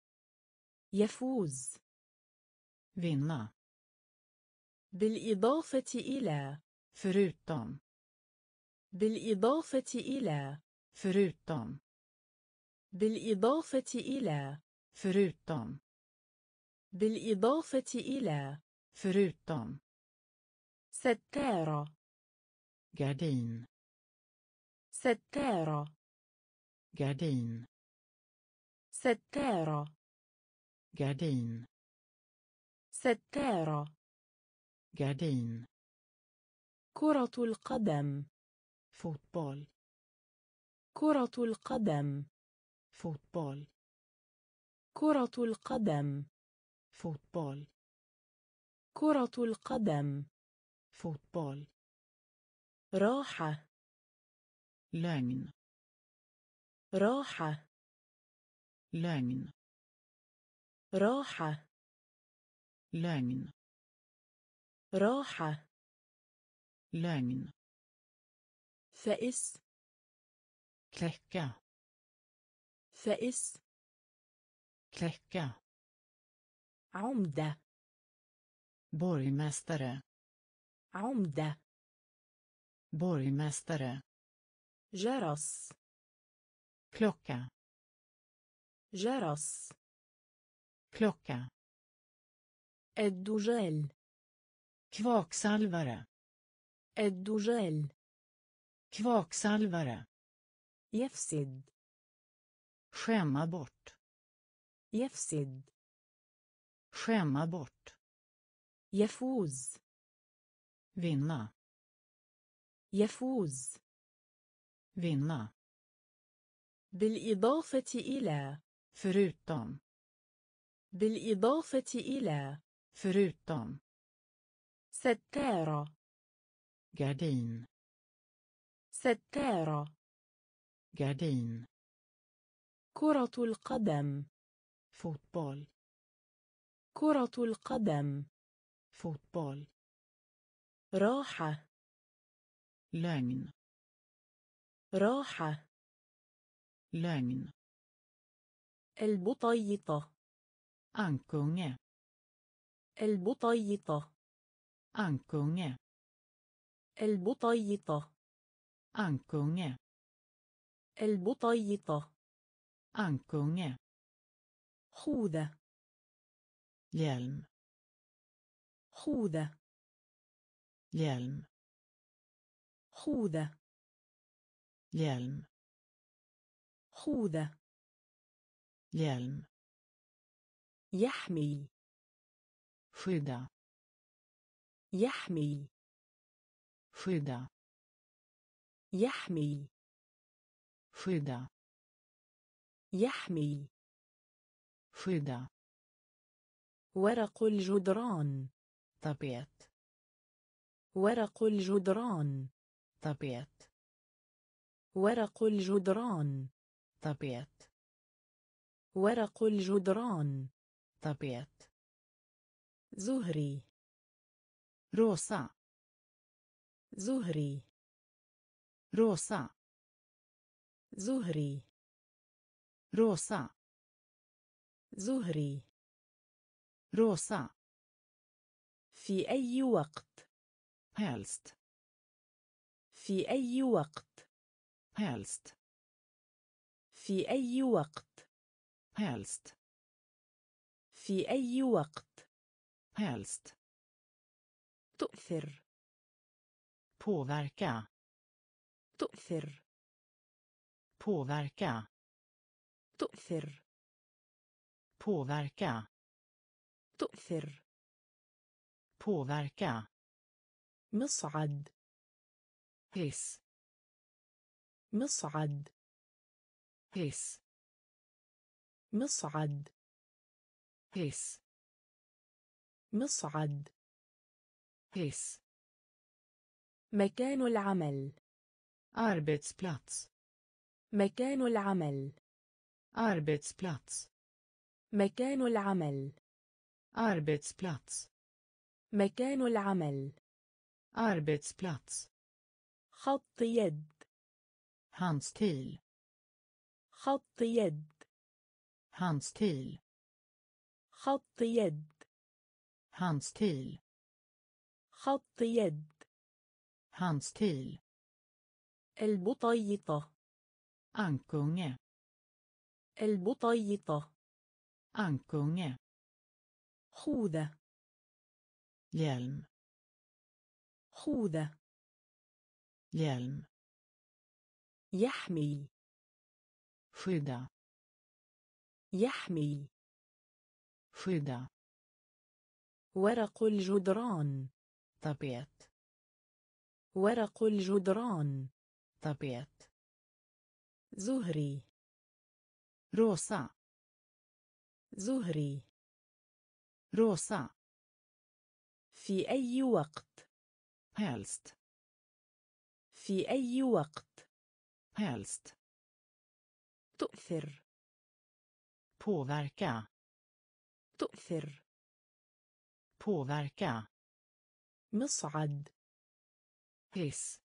يفوز. vinna, بالإضافة إلى. förutom, بالإضافة إلى. förutom, بالإضافة إلى. förutom, بالإضافة إلى. förutom, ستارة. gardin, ستارة. gardin, ستارة. gardin, ستارة. gardin, كرة القدم. fotboll, كرة القدم. fotboll, كرة القدم. fotboll, كرة القدم. fotboll, راحة. lögn, راحة. lögn, راحة. lögn, راحة. lögn, فأس. kläcka, فأس. kläcka, عمدة. borgmästare, عمدة. borgmästare, جرس. klocka, جرس. klocka, الدجال. kvaksalvare, الدجال. kvaksalvare, يفسد. skämma bort, يفسد. skämma bort, يفوز. vinna, يفوز. vinna, بالإضافة إلى. förutom, بالإضافة إلى. förutom, ستارة. gardin, ستارة. gardin, كرة القدم. fotboll, كرة القدم. fotboll, راحة. lögn, راحة. lögn, البطيطة. ankunge, البطيطة. ankunge, البطيطة. ankunge, البطيطة. ankunge, خوذة. hjälm, خوذة. hjälm, خوذة. hjälm, خوذة. hjälm, يحمي. skydda, يحمي. skydda, يحمي. skydda, يحمي. skydda, ورق الجدران. tapet, ورق الجدران. tapet, ورق الجدران. tapet, ورق الجدران. tapet, زهري. rosa, زهري. rosa, زهري. rosa, زهري. rosa, في أي وقت. helst, في أي وقت. helst, في أي وقت. helst, في أي وقت. helst, تؤثر. påverka, تؤثر. påverka, تؤثر. påverka, تؤثر. påverka, مصعد. hiss, مصعد. hiss, مصعد. hiss, مصعد. hiss, مكان العمل. arbetsplats, مكان العمل. arbetsplats, مكان العمل. arbetsplats, مكان العمل. arbetsplats, خط يد. handstil, خط يد. handstil, خط يد. handstil, خط يد. handstil, البطيطة. ankunge, البطيطة. ankunge, خوذة. hjälm, خوذة. hjälm, يحمي. skydda, يحمي. skydda. ورق الجدران. tapet. ورق الجدران. tapet. زهري. rosa. زهري. rosa. في أي وقت. helst. في أي وقت. helst. تؤثر. påverka. تؤثر. påverka. مصعد. hiss.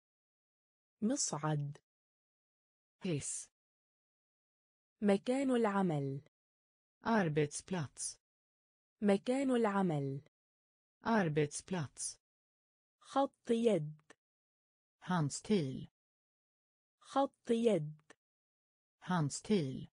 مصعد. hiss. مكان العمل. arbetsplats. مكان العمل. arbetsplats. خط يد. handstil. خط يد. handstil.